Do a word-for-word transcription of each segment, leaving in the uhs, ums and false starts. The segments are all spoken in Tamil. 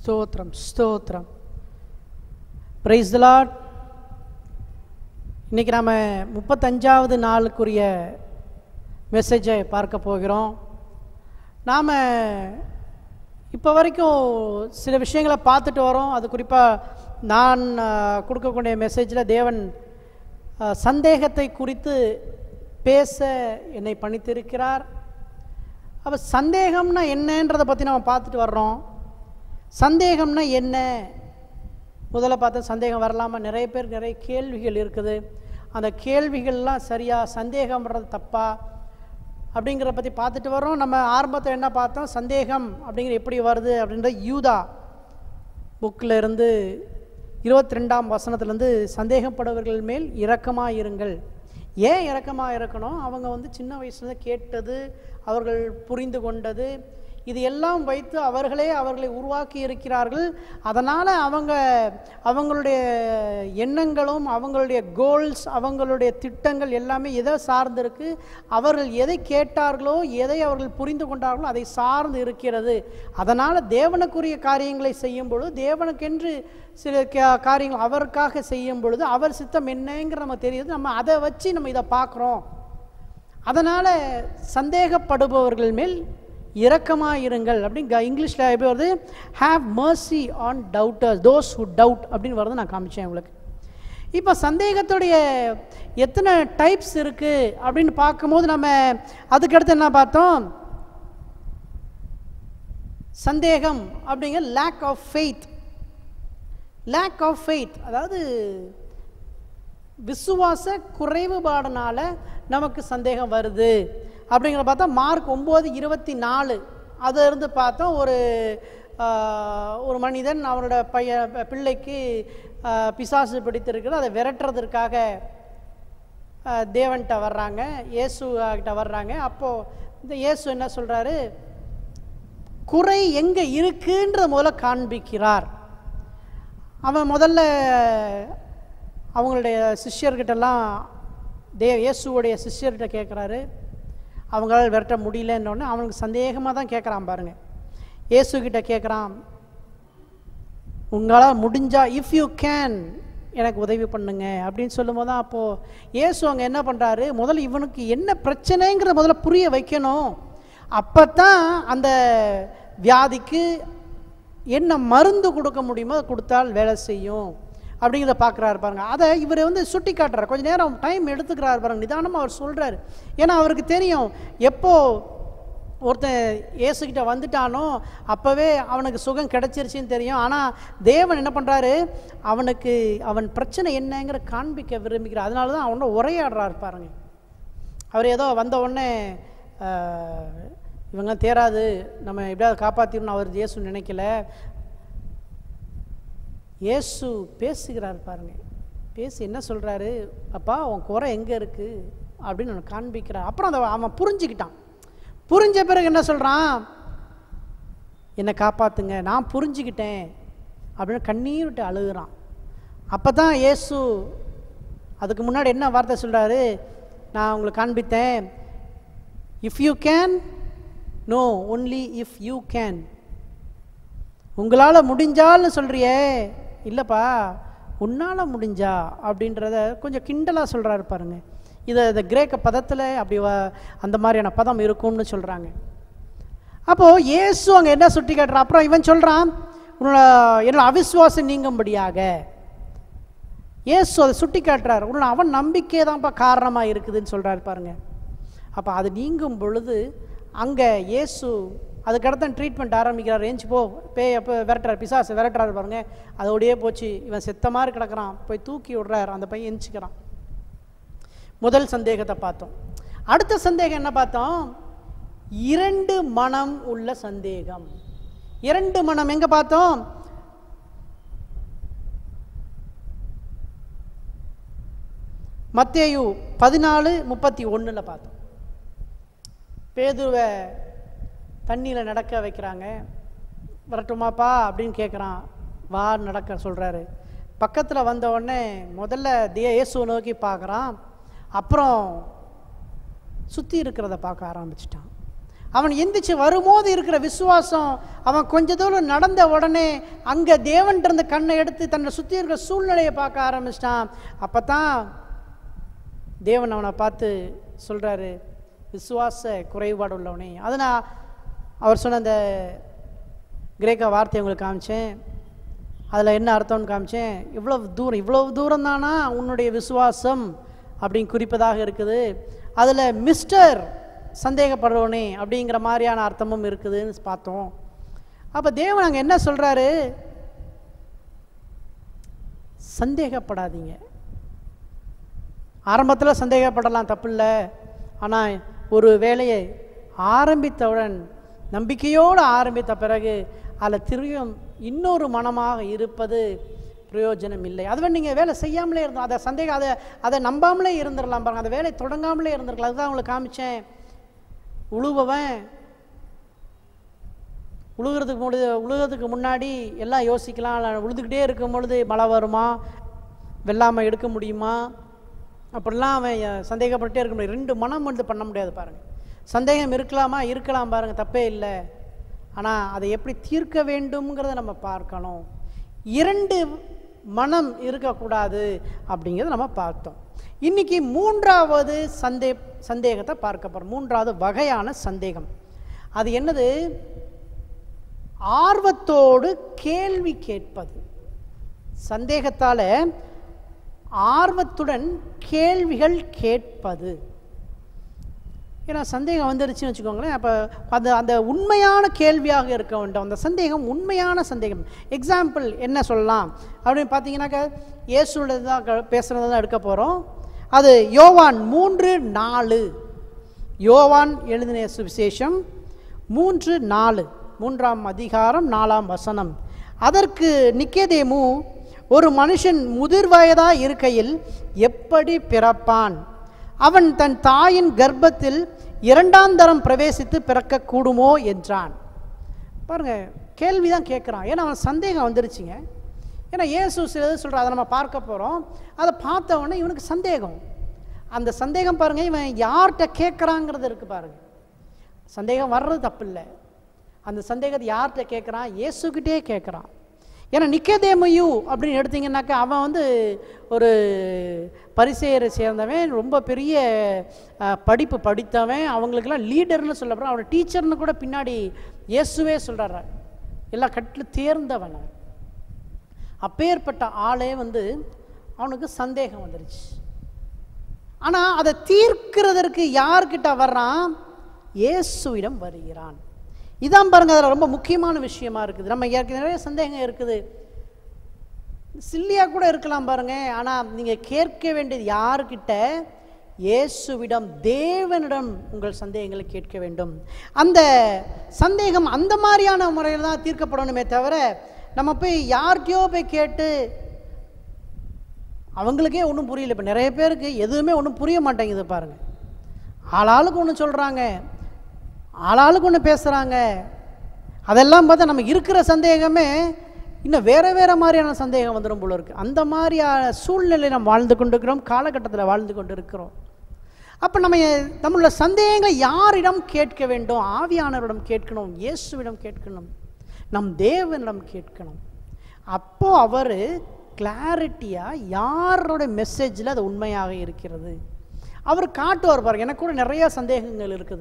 ஸ்தோத்திரம் ஸ்தோத்திரம். Praise the Lord. இன்றைக்கி நாம் முப்பத்தஞ்சாவது நாளுக்குரிய மெசேஜை பார்க்க போகிறோம். நாம் இப்போ வரைக்கும் சில விஷயங்களை பார்த்துட்டு வரோம். அது குறிப்பாக நான் கொடுக்கக்கூடிய மெசேஜில் தேவன் சந்தேகத்தை குறித்து பேச என்னை பணித்திருக்கிறார். அப்போ சந்தேகம்னா என்னன்றதை பற்றி நம்ம பார்த்துட்டு வர்றோம். சந்தேகம்னா என்ன? முதல்ல பார்த்தா சந்தேகம் வரலாமா? நிறைய பேர் நிறைய கேள்விகள் இருக்குது. அந்த கேள்விகள்லாம் சரியா, சந்தேகம்ன்றது தப்பா அப்படிங்கிறத பற்றி பார்த்துட்டு வரோம். நம்ம ஆரம்பத்தில் என்ன பார்த்தோம்? சந்தேகம் அப்படிங்கிற எப்படி வருது அப்படின்ற யூதா புக்கில் இருந்து இருபத்தி ரெண்டாம் வசனத்துலேருந்து சந்தேகப்படுவர்கள் மேல் இரக்கமாக இருங்கள். ஏன் இரக்கமாக இருக்கணும்? அவங்க வந்து சின்ன வயசுலேருந்து கேட்டது, அவர்கள் புரிந்து கொண்டது, இது எல்லாம் வைத்து அவர்களே அவர்களை உருவாக்கி இருக்கிறார்கள். அதனால் அவங்க அவங்களுடைய எண்ணங்களும் அவங்களுடைய கோல்ஸ், அவங்களுடைய திட்டங்கள் எல்லாமே எதை சார்ந்திருக்கு? அவர்கள் எதை கேட்டார்களோ, எதை அவர்கள் புரிந்து கொண்டார்களோ அதை சார்ந்து இருக்கிறது. அதனால் தேவனுக்குரிய காரியங்களை செய்யும் பொழுது, தேவனுக்கென்று சில காரியங்கள் அவருக்காக செய்யும் பொழுது அவர் சித்தம் என்னங்கிற நம்ம தெரியுது. நம்ம அதை வச்சு நம்ம இதை பார்க்குறோம். அதனால் சந்தேகப்படுபவர்கள் மேல் இரக்கமாக இருங்கள் அப்படின்னு இங்கிலீஷில் எப்படி வருது? Have mercy on doubters, those who doubt அப்படின்னு வருது. நான் காமிச்சேன் உங்களுக்கு. இப்போ சந்தேகத்துடைய எத்தனை டைப்ஸ் இருக்குது அப்படின்னு பார்க்கும்போது நம்ம அதுக்கடுத்து என்ன பார்த்தோம்? சந்தேகம் அப்படிங்கிற lack of faith. Lack of faith அதாவது விசுவாச குறைவுபாடுனால நமக்கு சந்தேகம் வருது அப்படிங்கிற பார்த்தா மார்க் ஒம்பது இருபத்தி நாலு அதை இருந்து பார்த்தோம். ஒரு ஒரு மனிதன் அவனோட பைய பிள்ளைக்கு பிசாசு பிடித்திருக்கிறது, அதை விரட்டுறதுக்காக தேவன்கிட்ட வர்றாங்க, இயேசு கிட்ட வர்றாங்க. அப்போது இந்த இயேசு என்ன சொல்கிறாரு? குறை எங்கே இருக்குன்ற முதல்ல காண்பிக்கிறார். அவன் முதல்ல அவங்களுடைய சிஷ்யர்கிட்டலாம் தே இயேசுவோடைய சிஷ்யர்கிட்ட கேட்குறாரு. அவங்களால் விரட்ட முடியலன்னொன்னே அவனுக்கு சந்தேகமாக தான் கேட்குறான் பாருங்க. இயேசுக்கிட்ட கேட்குறான், உங்களால் முடிஞ்சா இஃப் யூ கேன் எனக்கு உதவி பண்ணுங்க அப்படின்னு சொல்லும்போது தான் அப்போது இயேசு அங்கே என்ன பண்ணுறாரு? முதல்ல இவனுக்கு என்ன பிரச்சனைங்கிற முதல்ல புரிய வைக்கணும். அப்போ தான் அந்த வியாதிக்கு என்ன மருந்து கொடுக்க முடியுமோ அதை கொடுத்தால் வேலை செய்யும் அப்படிங்கிறத பார்க்குறாரு பாருங்க. அதை இவர் வந்து சுட்டி காட்டுறாரு. கொஞ்சம் நேரம் டைம் எடுத்துக்கிறாரு பாருங்க, நிதானமாக அவர் சொல்கிறாரு. ஏன்னா அவருக்கு தெரியும், எப்போ ஒருத்தன் இயேசுக்கிட்ட வந்துட்டானோ அப்போவே அவனுக்கு சுகம் கிடைச்சிருச்சின்னு தெரியும். ஆனால் தேவன் என்ன பண்ணுறாரு? அவனுக்கு அவன் பிரச்சனை என்னங்கிற காண்பிக்க விரும்புகிறார். அதனால தான் அவனோட உரையாடுறாரு பாருங்க. அவர் ஏதோ வந்த உடனே இவங்க தேராது, நம்ம எப்படியாவது காப்பாற்றிடணும் அவர் இயேசு நினைக்கல. இயேசு பேசுகிறார் பாருங்க. பேசி என்ன சொல்கிறாரு? அப்பா உன் குறை எங்கே இருக்குது அப்படின்னு அவனை காண்பிக்கிறார். அப்புறம் அதை அவன் புரிஞ்சுக்கிட்டான். புரிஞ்ச பிறகு என்ன சொல்கிறான்? என்னை காப்பாற்றுங்க, நான் புரிஞ்சுக்கிட்டேன் அப்படின்னு கண்ணீர் விட்டு அழுகிறான். அப்போ தான் இயேசு அதுக்கு முன்னாடி என்ன வார்த்தை சொல்கிறாரு? நான் உங்களுக்கு காண்பித்தேன். If you can, no only if you can. உங்களால் முடிஞ்சால்னு சொல்கிறியே, இல்லைப்பா உன்னால் முடிஞ்சா அப்படின்றத கொஞ்சம் கிண்டலாக சொல்கிறாரு பாருங்க. இதை இந்த கிரேக்க பதத்தில் அப்படி அந்த மாதிரியான பதம் இருக்கும்னு சொல்கிறாங்க. அப்போது இயேசு அங்கே என்ன சுட்டி காட்டுறான்? அப்புறம் இவன் சொல்கிறான், உன்னோட என்னோட அவிசுவாசம் நீங்கும்படியாக இயேசு அதை சுட்டி காட்டுறார். உன்னோட அவன் நம்பிக்கை தான்ப்பா காரணமாக இருக்குதுன்னு சொல்கிறாரு பாருங்க. அப்போ அது நீங்கும் பொழுது அங்கே இயேசு அதுக்கடுத்த ட்ரீட்மெண்ட் ஆரம்பிக்கிறார். ஏஞ்சி போ, பேய் அப்போ விரட்டுறார், பிசாசு விரட்டுறாரு பாருங்க. அதோடையே போச்சு, இவன் செத்த மாதிரி கிடக்கிறான், போய் தூக்கி விடுறார். அந்த பையன் எந்திரிச்சுக்கிறான். முதல் சந்தேகத்தை பார்த்தோம். அடுத்த சந்தேகம் என்ன பார்த்தோம்? இரண்டு மனம் உள்ள சந்தேகம். இரண்டு மனம் எங்க பார்த்தோம்? மத்தேயு பதினாலு முப்பத்தி ஒன்றுல பார்த்தோம். பேதுருவை தண்ணியில் நடக்க வைக்கிறாங்க. வரட்டுமாப்பா அப்படின்னு கேட்குறான். வா நடக்க சொல்கிறாரு. பக்கத்தில் வந்த உடனே முதல்ல தே இயேசுவை நோக்கி பார்க்குறான். அப்புறம் சுற்றி இருக்கிறத பார்க்க ஆரம்பிச்சிட்டான். அவன் எந்திரிச்சு வரும்போது இருக்கிற விசுவாசம், அவன் கொஞ்ச தூரம் நடந்த உடனே அங்கே தேவன்கிட்ட இருந்த கண்ணை எடுத்து தன்னை சுற்றி இருக்கிற சூழ்நிலையை பார்க்க ஆரம்பிச்சிட்டான். அப்போ தான் தேவன் அவனை பார்த்து சொல்கிறாரு, விசுவாச குறைபாடு உள்ளவனே. அதை நான் அவர் சொன்ன அந்த கிரேக்க வார்த்தையை உங்களுக்கு காமிச்சேன். அதில் என்ன அர்த்தம்னு காமிச்சேன். இவ்வளவு தூரம் இவ்வளவு தூரம் தானா உன்னுடைய விசுவாசம் அப்படின்னு குறிப்பதாக இருக்குது. அதில் மிஸ்டர் சந்தேகப்படுறவனே அப்படிங்கிற மாதிரியான அர்த்தமும் இருக்குதுன்னு பார்த்தோம். அப்போ தேவன் அங்கே என்ன சொல்கிறாரு, சந்தேகப்படாதீங்க. ஆரம்பத்தில் சந்தேகப்படலாம், தப்பு இல்லை. ஆனால் ஒரு வேலையை ஆரம்பித்தவுடன் நம்பிக்கையோடு ஆரம்பித்த பிறகு அதில் திரும்பியும் இன்னொரு மனமாக இருப்பது பிரயோஜனம் இல்லை. அதுவே நீங்கள் வேலை செய்யாமலே இருந்தோம், அதை சந்தேகம் அதை அதை நம்பாமலே இருந்துடலாம் பாருங்கள். அந்த வேலை தொடங்காமலே இருந்திருக்கலாம். அதுதான் உங்களுக்கு காமிச்சேன். உழுவவன் உழுகிறதுக்கு பொழுது உழுகிறதுக்கு முன்னாடி எல்லாம் யோசிக்கலாம். உழுதுகிட்டே இருக்கும் பொழுது மழை வருமா, வெள்ளாமை எடுக்க முடியுமா, அப்படிலாம் அவன் சந்தேகப்பட்டே இருக்க முடியும். ரெண்டு மனம் வந்து பண்ண முடியாது பாருங்கள். சந்தேகம் இருக்கலாமா, இருக்கலாம் பாருங்கள், தப்பே இல்லை. ஆனால் அதை எப்படி தீர்க்க வேண்டும்ங்கிறத நம்ம பார்க்கணும். இரண்டு மனம் இருக்கக்கூடாது அப்படிங்கிறத நம்ம பார்த்தோம். இன்னைக்கு மூன்றாவது சந்தே சந்தேகத்தை பார்க்க போகிறோம். மூன்றாவது வகையான சந்தேகம். அது என்னது? ஆர்வத்தோடு கேள்வி கேட்பது. சந்தேகத்தால் ஆர்வத்துடன் கேள்விகள் கேட்பது. ஏன்னா சந்தேகம் வந்துருச்சுன்னு வச்சுக்கோங்களேன். அப்போ அது அந்த உண்மையான கேள்வியாக இருக்க வேண்டும். அந்த சந்தேகம் உண்மையான சந்தேகம். எக்ஸாம்பிள் என்ன சொல்லலாம் அப்படின்னு பார்த்தீங்கன்னாக்கா, இயேசுவோட தான் பேசுகிறது தான் எடுக்க போகிறோம். அது யோவான் மூன்று நாலு. யோவான் எழுதின சுவிசேஷம் மூன்று நாலு, மூன்றாம் அதிகாரம் நாலாம் வசனம். அதற்கு நிக்கோதேமு, ஒரு மனுஷன் முதிர் வயதாக இருக்கையில் எப்படி பிறப்பான்? அவன் தன் தாயின் கர்ப்பத்தில் இரண்டாம் தரம் பிரவேசித்து பிறக்க கூடுமோ என்றான். பாருங்க, கேள்விதான் கேட்குறான். ஏன்னா அவன் சந்தேகம் வந்துருச்சுங்க. ஏன்னா இயேசு சிலது சொல்கிறார், அதை நம்ம பார்க்க போகிறோம். அதை பார்த்த உடனே இவனுக்கு சந்தேகம். அந்த சந்தேகம் பாருங்க, இவன் யார்கிட்ட கேட்குறாங்கிறது இருக்குது பாருங்க. சந்தேகம் வர்றது தப்பு இல்லை. அந்த சந்தேகத்தை யார்கிட்ட கேட்குறான்? இயேசுக்கிட்டே கேட்குறான். ஏன்னா நிக்கோதேமு அப்படின்னு எடுத்தீங்கன்னாக்கா, அவன் வந்து ஒரு பரிசேயரை சேர்ந்தவன், ரொம்ப பெரிய படிப்பு படித்தவன், அவங்களுக்கெல்லாம் லீடர்னு சொல்லப்படுறான். அவன் டீச்சர்னு கூட பின்னாடி இயேசுவே சொல்கிறார். எல்லா கட்டிலும் தேர்ந்தவன். அப்பேற்பட்ட ஆளே வந்து அவனுக்கு சந்தேகம் வந்துருச்சு. ஆனால் அதை தீர்க்கிறதற்கு யார்கிட்ட வர்றான்? இயேசுவிடம் வருகிறான். இதான் பாருங்க, அதில் ரொம்ப முக்கியமான விஷயமா இருக்குது. நம்ம நிறைய சந்தேகம் இருக்குது, சில்லியாக கூட இருக்கலாம் பாருங்க. ஆனால் நீங்கள் கேட்க வேண்டியது யாருக்கிட்ட? இயேசுவிடம், தேவனிடம் உங்கள் சந்தேகங்களை கேட்க வேண்டும். அந்த சந்தேகம் அந்த மாதிரியான முறையில் தான் தீர்க்கப்படணுமே தவிர, நம்ம போய் யார்கிட்டயோ போய் கேட்டு அவங்களுக்கே ஒன்றும் புரியல. இப்போ நிறைய பேருக்கு எதுவுமே ஒன்றும் புரிய மாட்டேங்குது பாருங்கள். ஆளாளுக்கு ஒன்று சொல்கிறாங்க, ஆளாளுக்கு ஒன்று பேசுகிறாங்க. அதெல்லாம் பார்த்தா நம்ம இருக்கிற சந்தேகமே இன்னும் வேறு வேறு மாதிரியான சந்தேகம் வந்துடும் போல இருக்குது. அந்த மாதிரியான சூழ்நிலை நம்ம வாழ்ந்து கொண்டு இருக்கிறோம், காலகட்டத்தில் வாழ்ந்து கொண்டு இருக்கிறோம். அப்போ நம்ம நம்மளோட சந்தேகங்களை யாரிடம் கேட்க வேண்டும்? ஆவியானவரிடம் கேட்கணும், இயேசுவிடம் கேட்கணும், நம் தேவனிடம் கேட்கணும். அப்போது அவர் கிளாரிட்டியாக யாரோட மெசேஜில் அது உண்மையாக இருக்கிறது அவர் காட்டுவார் பாருங்க. எனக்கு கூட நிறைய சந்தேகங்கள் இருக்குது,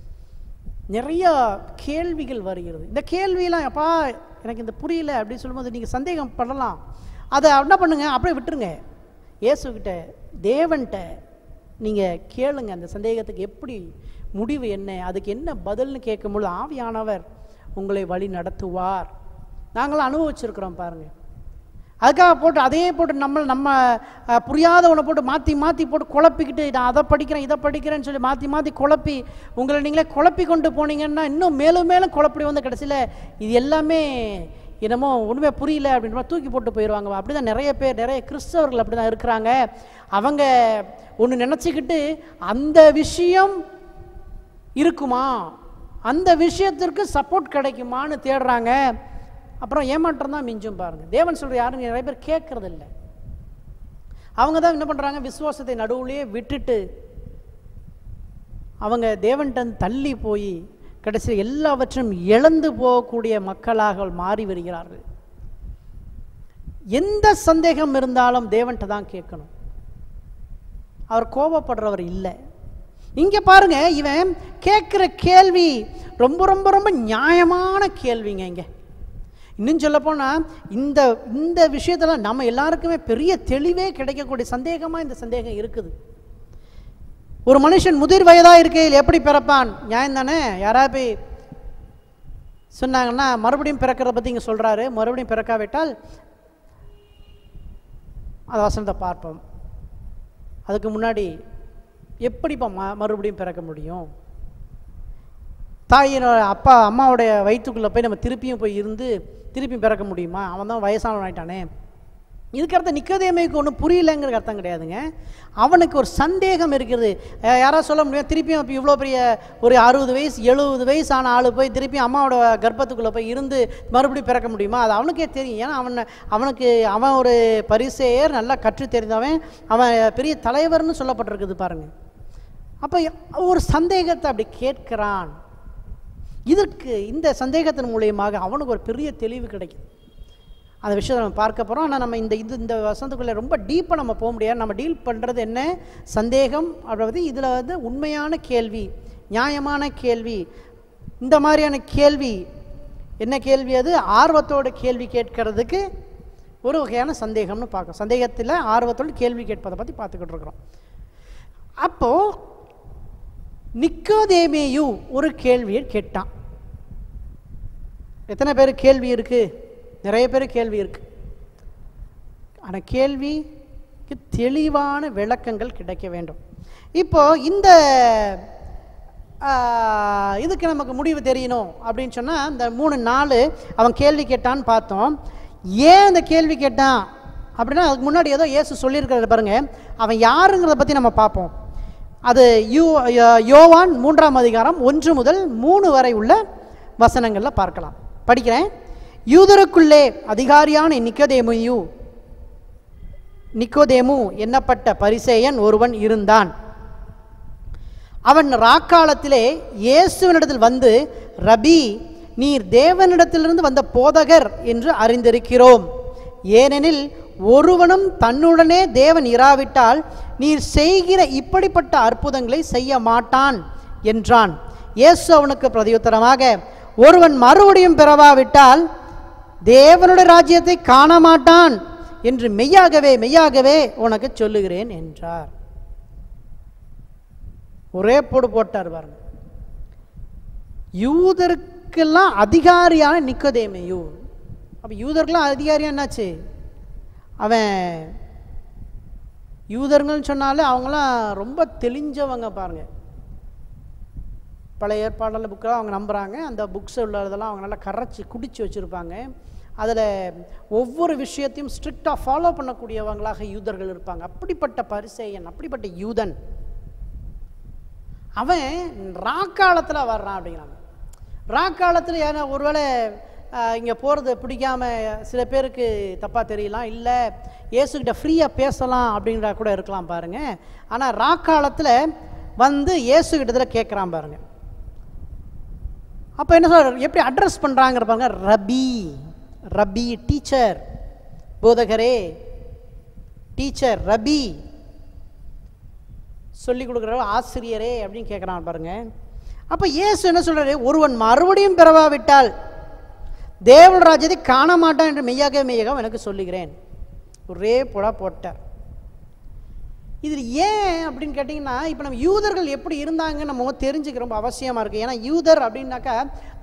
நிறைய கேள்விகள் வருகிறது. இந்த கேள்வியெல்லாம் எப்பா எனக்கு இந்த புரியல அப்படின்னு சொல்லும்போது நீங்கள் சந்தேகம் படலாம். அதை என்ன பண்ணுங்க, அப்படியே விட்டுருங்க. இயேசுக்கிட்ட, தேவன்கிட்ட நீங்கள் கேளுங்க. அந்த சந்தேகத்துக்கு எப்படி முடிவு என்ன, அதுக்கு என்ன பதில்னு கேட்கும்பொழுது ஆவியானவர் உங்களை வழி நடத்துவார். நாங்களாம் அனுபவிச்சிருக்கிறோம் பாருங்கள். அதுக்காக போட்டு அதே போட்டு நம்ம நம்ம புரியாத ஒன்று போட்டு மாற்றி மாற்றி போட்டு குழப்பிக்கிட்டு, நான் அதை படிக்கிறேன் இதை படிக்கிறேன்னு சொல்லி மாற்றி மாற்றி குழப்பி உங்களை நீங்களே குழப்பி கொண்டு போனீங்கன்னா இன்னும் மேலும் மேலும் குழப்படி வந்து கடைசியில் இது எல்லாமே என்னமோ ஒன்றுமே புரியல அப்படின்ற மாதிரி தூக்கி போட்டு போயிடுவாங்க. அப்படி தான் நிறைய பேர், நிறைய கிறிஸ்தவர்கள் அப்படி தான் இருக்கிறாங்க. அவங்க ஒன்று நினச்சிக்கிட்டு அந்த விஷயம் இருக்குமா, அந்த விஷயத்திற்கு சப்போர்ட் கிடைக்குமான்னு தேடுறாங்க. அப்புறம் ஏமாற்றம் தான் மிஞ்சும் பாருங்கள். தேவன் சொல்கிற யாருங்க நிறைய பேர் கேட்கறது இல்லை. அவங்க தான் என்ன பண்ணுறாங்க, விசுவாசத்தை நடுவுலையே விட்டுட்டு அவங்க தேவன்கிட்ட தள்ளி போய் கடைசியில் எல்லாவற்றையும் இழந்து போகக்கூடிய மக்களாக மாறி வருகிறார்கள். எந்த சந்தேகம் இருந்தாலும் தேவன்கிட்ட தான் கேட்கணும். அவர் கோபப்படுறவர் இல்லை. இங்கே பாருங்க, இவன் கேட்குற கேள்வி ரொம்ப ரொம்ப ரொம்ப நியாயமான கேள்விங்க. இங்கே இன்னும் சொல்லப்போனால் இந்த இந்த விஷயத்தில் நம்ம எல்லாருக்குமே பெரிய தெளிவே கிடைக்கக்கூடிய சந்தேகமாக இந்த சந்தேகம் இருக்குது. ஒரு மனுஷன் முதிர் வயதாக இருக்கையில் எப்படி பிறப்பான்? நியாயம் தானே? யாராவது போய் சொன்னாங்கன்னா மறுபடியும் பிறக்கிறத பற்றி இங்கே சொல்கிறாரு. மறுபடியும் பிறக்காவிட்டால் அது வசனத்தை பார்ப்போம். அதுக்கு முன்னாடி எப்படிப்பா ம மறுபடியும் பிறக்க முடியும்? தாயினோட அப்பா அம்மாவுடைய வயிற்றுக்குள்ளே போய் நம்ம திருப்பியும் போய் இருந்து திருப்பியும் பிறக்க முடியுமா? அவன் தான் வயசானவன் ஆயிட்டானே. இதுக்கு அர்த்தம் நிக்கோதேமுக்கு ஒன்றும் புரியலைங்கிற அர்த்தம் கிடையாதுங்க. அவனுக்கு ஒரு சந்தேகம் இருக்கிறது. யாராவது சொல்ல முடியும் திருப்பியும் இப்போ இவ்வளோ பெரிய ஒரு அறுபது வயசு எழுபது வயசு ஆன ஆள் போய் திருப்பியும் அம்மாவோட கர்ப்பத்துக்குள்ளே போய் இருந்து மறுபடியும் பிறக்க முடியுமா? அது அவனுக்கே தெரியும். ஏன்னா அவன் அவனுக்கு அவன் ஒரு பரிசேயர், நல்லா கற்று தெரிந்தவன், அவன் பெரிய தலைவர்னு சொல்லப்பட்டிருக்குது பாருங்க. அப்போ ஒரு சந்தேகத்தை அப்படி கேட்கிறான். இதற்கு இந்த சந்தேகத்தின் மூலியமாக அவனுக்கு ஒரு பெரிய தெளிவு கிடைக்கும். அந்த விஷயத்தை நம்ம பார்க்க போகிறோம். ஆனால் நம்ம இந்த இது இந்த வசனத்துக்குள்ளே ரொம்ப டீப்பாக நம்ம போக முடியாது. நம்ம டீல் பண்ணுறது என்ன? சந்தேகம். அதாவது இதில் வந்து உண்மையான கேள்வி, நியாயமான கேள்வி, இந்த மாதிரியான கேள்வி என்ன கேள்வி? அது ஆர்வத்தோட கேள்வி கேட்கறதுக்கு ஒரு வகையான சந்தேகம்னு பார்க்கணும். சந்தேகத்தில் ஆர்வத்தோடு கேள்வி கேட்பதை பற்றி பார்த்துக்கிட்டு இருக்கிறோம். அப்போது நிக்கோதேமேயு ஒரு கேள்வியை கேட்டான். எத்தனை பேர் கேள்வி இருக்குது? நிறைய பேர் கேள்வி இருக்கு. ஆனால் கேள்விக்கு தெளிவான விளக்கங்கள் கிடைக்க வேண்டும். இப்போ இந்த இதுக்கு நமக்கு முடிவு தெரியணும் அப்படின்னு சொன்னால் இந்த மூணு நாள் அவன் கேள்வி கேட்டான்னு பார்த்தோம். ஏன் அந்த கேள்வி கேட்டான் அப்படின்னா அதுக்கு முன்னாடி ஏதோ இயேசு சொல்லியிருக்கிறத பாருங்க. அவன் யாருங்கிறத பற்றி நம்ம பார்ப்போம். அது யூ யோவான் மூன்றாம் அதிகாரம் ஒன்று முதல் மூணு வரை உள்ள வசனங்களில் பார்க்கலாம். படிக்கிறேன். யூதருக்குள்ளே அதிகாரியான நிக்கோதேமுயு நிக்கோதேமு என்னப்பட்ட பரிசேயன் ஒருவன் இருந்தான். அவன் ராக்காலத்திலே இயேசுவினிடத்தில் வந்து, ரபி, நீர் தேவனிடத்திலிருந்து வந்த போதகர் என்று அறிந்திருக்கிறோம். ஏனெனில் ஒருவனும் தன்னுடனே தேவன் இராவிட்டால் நீர் செய்கிற இப்படிப்பட்ட அற்புதங்களை செய்ய மாட்டான் என்றான். இயேசு அவனுக்கு பிரதியுத்தரமாக, ஒருவன் மறுபடியும் பிறவாவிட்டால் தேவனுடைய ராஜ்யத்தை காண மாட்டான் என்று மெய்யாகவே மெய்யாகவே உனக்கு சொல்லுகிறேன் என்றார். ஒரே போடு போட்டார் பாருங்க. யூதருக்கெல்லாம் அதிகாரியான நிக்கோதேமேயு. அப்ப யூதருக்கெல்லாம் அதிகாரியா என்னாச்சு? அவன் யூதர்கள்னு சொன்னாலே அவங்களாம் ரொம்ப தெளிஞ்சவங்க பாருங்க. பழைய ஏற்பாடுல புக்கெல்லாம் அவங்க நம்புகிறாங்க. அந்த புக்ஸ் உள்ளதெல்லாம் அவங்க நல்லா கரைச்சி குடிச்சு வச்சுருப்பாங்க. அதில் ஒவ்வொரு விஷயத்தையும் ஸ்ட்ரிக்டாக ஃபாலோ பண்ணக்கூடியவங்களாக யூதர்கள் இருப்பாங்க. அப்படிப்பட்ட பரிசேயன், அப்படிப்பட்ட யூதன் அவன் ராக்காலத்தில் வர்றான் அப்படிங்கிறாங்க. ராக்காலத்தில் ஏன்னா ஒருவேளை இங்கே போகிறது பிடிக்காம சில பேருக்கு தப்பாக தெரியலாம், இல்லை இயேசுக்கிட்ட ஃப்ரீயாக பேசலாம் அப்படின்றா கூட இருக்கலாம் பாருங்க. ஆனால் ராக்காலத்தில் வந்து இயேசுக்கிட்டத்தில் கேட்குறான் பாருங்க. அப்போ என்ன சொல்ற, எப்படி அட்ரஸ் பண்ணுறாங்கிற பாருங்க. ரபி, ரபி டீச்சர், போதகரே, டீச்சர், ரபி சொல்லி கொடுக்குற ஆசிரியரே அப்படின்னு கேட்குறான் பாருங்க. அப்போ இயேசு என்ன சொல்றாரு? ஒருவன் மறுபடியும் பிறவாவிட்டால் தேவன் ராஜ்யத்தை காண மாட்டான் என்று மெய்யாக மெய்யாக எனக்கு சொல்லுகிறேன். ஒரே போடா போட்டார். இதில் ஏன் அப்படின்னு கேட்டிங்கன்னா, இப்போ நம்ம யூதர்கள் எப்படி இருந்தாங்கன்னு நம்ம தெரிஞ்சுக்க ரொம்ப அவசியமாக இருக்குது. ஏன்னா யூதர் அப்படின்னாக்கா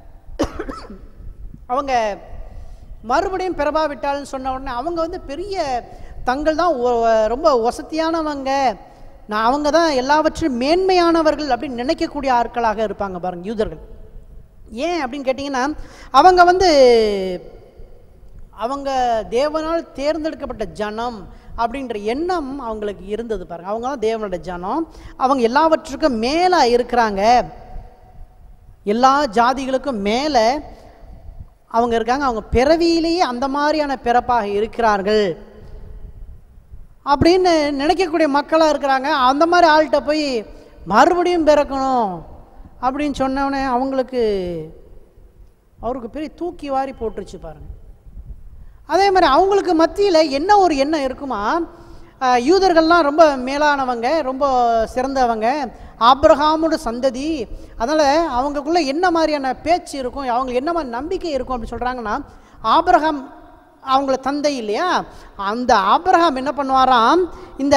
அவங்க மறுபடியும் பிறவாவிட்டால்னு சொன்ன உடனே அவங்க வந்து பெரிய தங்கள் தான் ரொம்ப வசதியானவங்க, நான் அவங்க தான் எல்லாவற்றும் மேன்மையானவர்கள் அப்படின்னு நினைக்கக்கூடிய ஆட்களாக இருப்பாங்க பாருங்க யூதர்கள். ஏன் அப்படின்னு கேட்டிங்கன்னா, அவங்க வந்து அவங்க தேவனால் தேர்ந்தெடுக்கப்பட்ட ஜனம் அப்படின்ற எண்ணம் அவங்களுக்கு இருந்தது பாருங்க. அவங்க தான் தேவனோட ஜனம், அவங்க எல்லாவற்றுக்கும் மேலே இருக்கிறாங்க, எல்லா ஜாதிகளுக்கும் மேலே அவங்க இருக்காங்க, அவங்க பிறவியிலேயே அந்த மாதிரியான பிறப்பாக இருக்கிறார்கள் அப்படின்னு நினைக்கக்கூடிய மக்களாக இருக்கிறாங்க. அந்த மாதிரி ஆள்கிட்ட போய் மறுபடியும் பிறக்கணும் அப்படின்னு சொன்னோடனே அவங்களுக்கு அவருக்கு பெரிய தூக்கி வாரி போட்டுருச்சு பாருங்க. அதே மாதிரி அவங்களுக்கு மத்தியில் என்ன ஒரு எண்ணம் இருக்குமா, யூதர்கள்லாம் ரொம்ப மேலானவங்க, ரொம்ப சிறந்தவங்க, ஆபிரகாமோட சந்ததி, அதனால் அவங்களுக்குள்ள என்ன மாதிரியான பேச்சு இருக்கும், அவங்களுக்கு என்ன மாதிரி நம்பிக்கை இருக்கும் அப்படின்னு சொல்கிறாங்கன்னா, ஆபிரகாம் அவங்கள தந்தை இல்லையா, அந்த ஆபிரகாம் என்ன பண்ணுவாராம், இந்த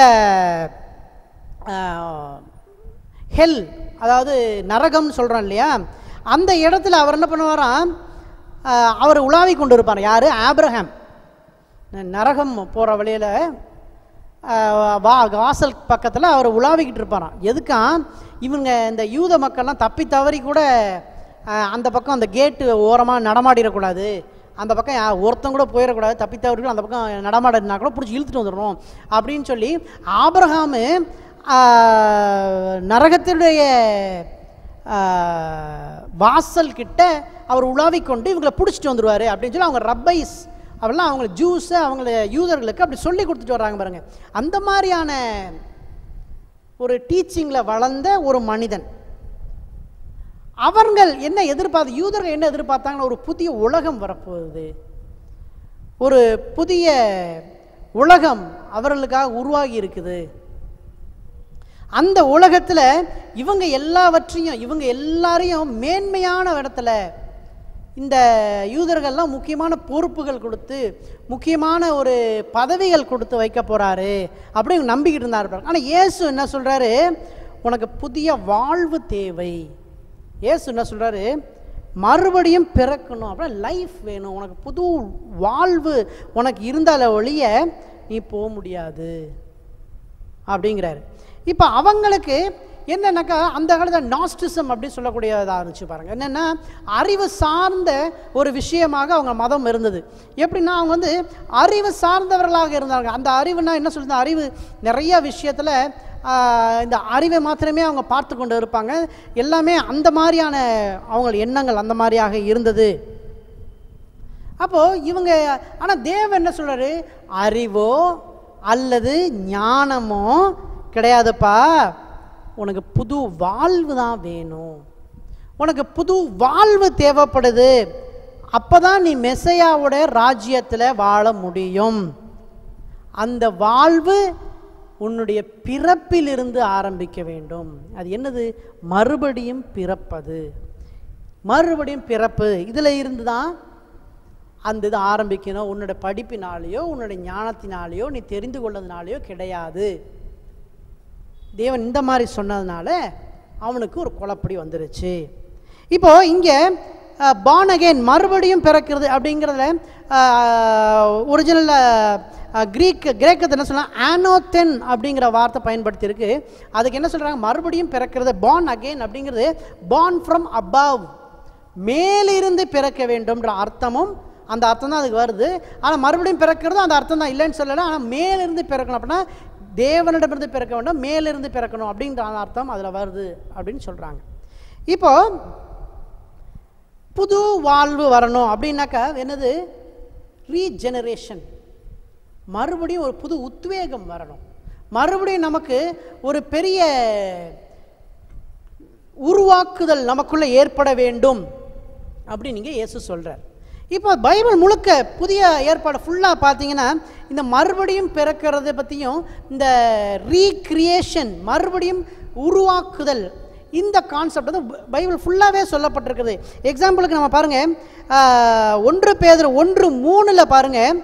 ஹெல் அதாவது நரகம்னு சொல்கிறோம் இல்லையா, அந்த இடத்துல அவர் என்ன பண்ணுவாராம், அவர் உலாவி கொண்டு இருப்பார். யார்? ஆபிரகாம். நரகம் போகிற வழியில் வா வாசல் பக்கத்தில் அவர் உலாவிக்கிட்டு இருப்பாராம். எதுக்கா, இவங்க இந்த யூத மக்கள்லாம் தப்பி தவறி கூட அந்த பக்கம் அந்த கேட்டு ஓரமாக நடமாடிடக்கூடாது, அந்த பக்கம் ஒருத்தங்க கூட போயிடக்கூடாது, தப்பி தவறி அந்த பக்கம் நடமாடினா கூட பிடிச்சி இழுத்துட்டு வந்துடணும் அப்படின்னு சொல்லி ஆபிரகாமு நரகத்தினுடைய வாசல் கிட்ட அவர் உலாவிக்கொண்டு இவங்களை பிடிச்சிட்டு வந்துடுவார் அப்படின்னு சொல்லி அவங்க ரப்பைஸ் அவெல்லாம் அவங்கள ஜூஸை அவங்கள யூதர்களுக்கு அப்படி சொல்லி கொடுத்துட்டு வர்றாங்க பாருங்க. அந்த மாதிரியான ஒரு டீச்சிங்கில் வளர்ந்த ஒரு மனிதன். அவர்கள் என்ன எதிர்பார்த்து, யூதர்கள் என்ன எதிர்பார்த்தாங்கன்னா, ஒரு புதிய உலகம் வரப்போகுது, ஒரு புதிய உலகம் அவர்களுக்காக உருவாகி இருக்குது. அந்த உலகத்தில் இவங்க எல்லாவற்றையும் இவங்க எல்லாரையும் மேன்மையான இடத்துல இந்த யூதர்கள்லாம் முக்கியமான பொறுப்புகள் கொடுத்து முக்கியமான ஒரு பதவிகள் கொடுத்து வைக்க போகிறாரு அப்படின்னு நம்பிக்கிட்டு இருந்தார். ஆனால் இயேசு என்ன சொல்கிறாரு, உனக்கு புதிய வாழ்வு தேவை. இயேசு என்ன சொல்கிறாரு, மறுபடியும் பிறக்கணும், அப்புறம் லைஃப் வேணும், உனக்கு புது வாழ்வு உனக்கு இருந்தால ஒழிய நீ போக முடியாது அப்படிங்கிறாரு. இப்போ அவங்களுக்கு என்னன்னாக்கா, அந்த காலத்தில் நாஸ்டிசம் அப்படின்னு சொல்லக்கூடியதாக இருந்துச்சு பாருங்கள். என்னென்னா, அறிவு சார்ந்த ஒரு விஷயமாக அவங்க மதம் இருந்தது. எப்படின்னா, அவங்க வந்து அறிவு சார்ந்தவர்களாக இருந்தாங்க. அந்த அறிவுனா என்ன சொல்லுது, அறிவு நிறைய விஷயத்தில் இந்த அறிவை மாத்திரமே அவங்க பார்த்து கொண்டு இருப்பாங்க. எல்லாமே அந்த மாதிரியான அவங்க எண்ணங்கள் அந்த மாதிரியாக இருந்தது. அப்போது இவங்க, ஆனால் தேவன் என்ன சொல்கிறாரு, அறிவோ அல்லது ஞானமோ கிடையாதுப்பா, உனக்கு புது வாழ்வு தான் வேணும், உனக்கு புது வாழ்வு தேவைப்படுது, அப்போ தான் நீ மெசையாவோட ராஜ்யத்தில் வாழ முடியும். அந்த வாழ்வு உன்னுடைய பிறப்பிலிருந்து ஆரம்பிக்க வேண்டும். அது என்னது? மறுபடியும் பிறப்பது, மறுபடியும் பிறப்பு. இதில் இருந்து தான் அந்த இது ஆரம்பிக்கணும். உன்னுடைய படிப்பினாலேயோ உன்னுடைய ஞானத்தினாலேயோ நீ தெரிந்து கொள்ளதுனாலேயோ கிடையாது. தேவன் இந்த மாதிரி சொன்னதுனால அவனுக்கு ஒரு குழப்படி வந்துருச்சு. இப்போ இங்கே born again மறுபடியும் பிறக்கிறது அப்படிங்கிறதுல ஒரிஜினல் கிரீக் கிரேக்கத்தை என்ன சொல்லலாம், ஆனோத்தென் அப்படிங்கிற வார்த்தை பயன்படுத்தி இருக்கு. அதுக்கு என்ன சொல்கிறாங்க, மறுபடியும் பிறக்கிறது. born again அப்படிங்கிறது born from above, மேலிருந்து பிறக்க வேண்டும்ன்ற அர்த்தமும் அந்த அர்த்தம் தான் அதுக்கு வருது. ஆனால் மறுபடியும் பிறக்கிறது அந்த அர்த்தம் தான் இல்லைன்னு சொல்லலை. ஆனால் மேலிருந்து பிறக்கணும் அப்படின்னா தேவனிடமிருந்து பிறக்க வேண்டும், மேலிருந்து பிறக்கணும் அப்படின்ற அர்த்தம் அதில் வருது அப்படின்னு சொல்கிறாங்க. இப்போ புது வாழ்வு வரணும் அப்படின்னாக்கா என்னது, ரீஜெனரேஷன், மறுபடியும் ஒரு புது உத்வேகம் வரணும், மறுபடியும் நமக்கு ஒரு பெரிய உருவாக்குதல் நமக்குள்ளே ஏற்பட வேண்டும் அப்படின்னு நீங்கள் இயேசு சொல்கிறார். இப்போ பைபிள் முழுக்க புதிய ஏற்பாடு ஃபுல்லாக பார்த்தீங்கன்னா இந்த மறுபடியும் பிறக்கிறத பற்றியும் இந்த ரீக்ரியேஷன், மறுபடியும் உருவாக்குதல், இந்த கான்செப்ட் வந்து பைபிள் ஃபுல்லாகவே சொல்லப்பட்டிருக்குது. எக்ஸாம்பிளுக்கு நம்ம பாருங்கள், ஒன்று பேதுரு ஒன்று மூணில் பாருங்கள்,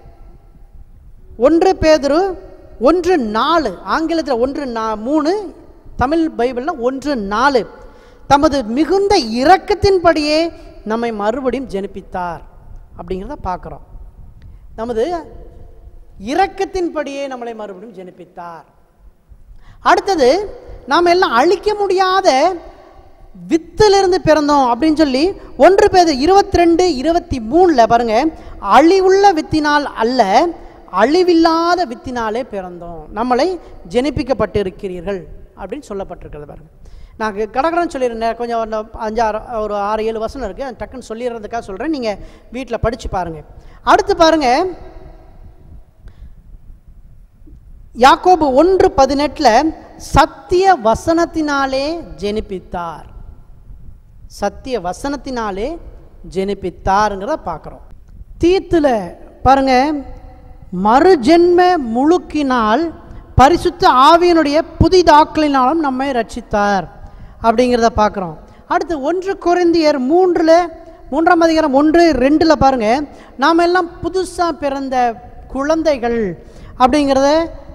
ஒன்று பேதுரு ஒன்று நாலு, ஆங்கிலத்தில் ஒன்று நா மூணு தமிழ் பைபிளில் ஒன்று நாலு, தமது மிகுந்த இரக்கத்தின்படியே நம்மை மறுபடியும் ஜெனிப்பித்தார் அப்படிங்கிறத பார்க்குறோம். நமது இரக்கத்தின்படியே நம்மளை மறுபடியும் ஜெனிப்பித்தார். அடுத்தது, நாம் எல்லாம் அழிக்க முடியாத வித்திலிருந்து பிறந்தோம் அப்படின்னு சொல்லி ஒன்று பேதுரு இருபத்தி ரெண்டு இருபத்தி மூணில் பாருங்க, அழிவுள்ள வித்தினால் அல்ல அழிவில்லாத வித்தினாலே பிறந்தோம், நம்மளை ஜெனிப்பிக்கப்பட்டு இருக்கிறீர்கள் அப்படின்னு சொல்லப்பட்டிருக்கிறது பாருங்க. நான் கடகடன்னு சொல்லியிருந்தேன், கொஞ்சம் அஞ்சாறு ஒரு ஆறு ஏழு வசனம் இருக்குது, அது டக்குன்னு சொல்லிடுறதுக்காக சொல்கிறேன், நீங்கள் வீட்டில் படித்து பாருங்கள். அடுத்து பாருங்கள், யாக்கோபு ஒன்று பதினெட்டில் சத்திய வசனத்தினாலே ஜெனிப்பித்தார். சத்திய வசனத்தினாலே ஜெனிப்பித்தாருங்கிறத பார்க்குறோம். தீத்துல பாருங்க, மறுஜென்ம முழுக்கினால் பரிசுத்த ஆவியினுடைய புதிதாக்கலினாலும் நம்மை ரட்சித்தார் அப்படிங்கிறத பார்க்குறோம். அடுத்து ஒன்று கொரிந்தியர் மூன்றில் மூன்றாம் அதிகாரம் ஒன்று ரெண்டில் பாருங்கள், நாம் எல்லாம் புதுசாக பிறந்த குழந்தைகள் அப்படிங்கிறத,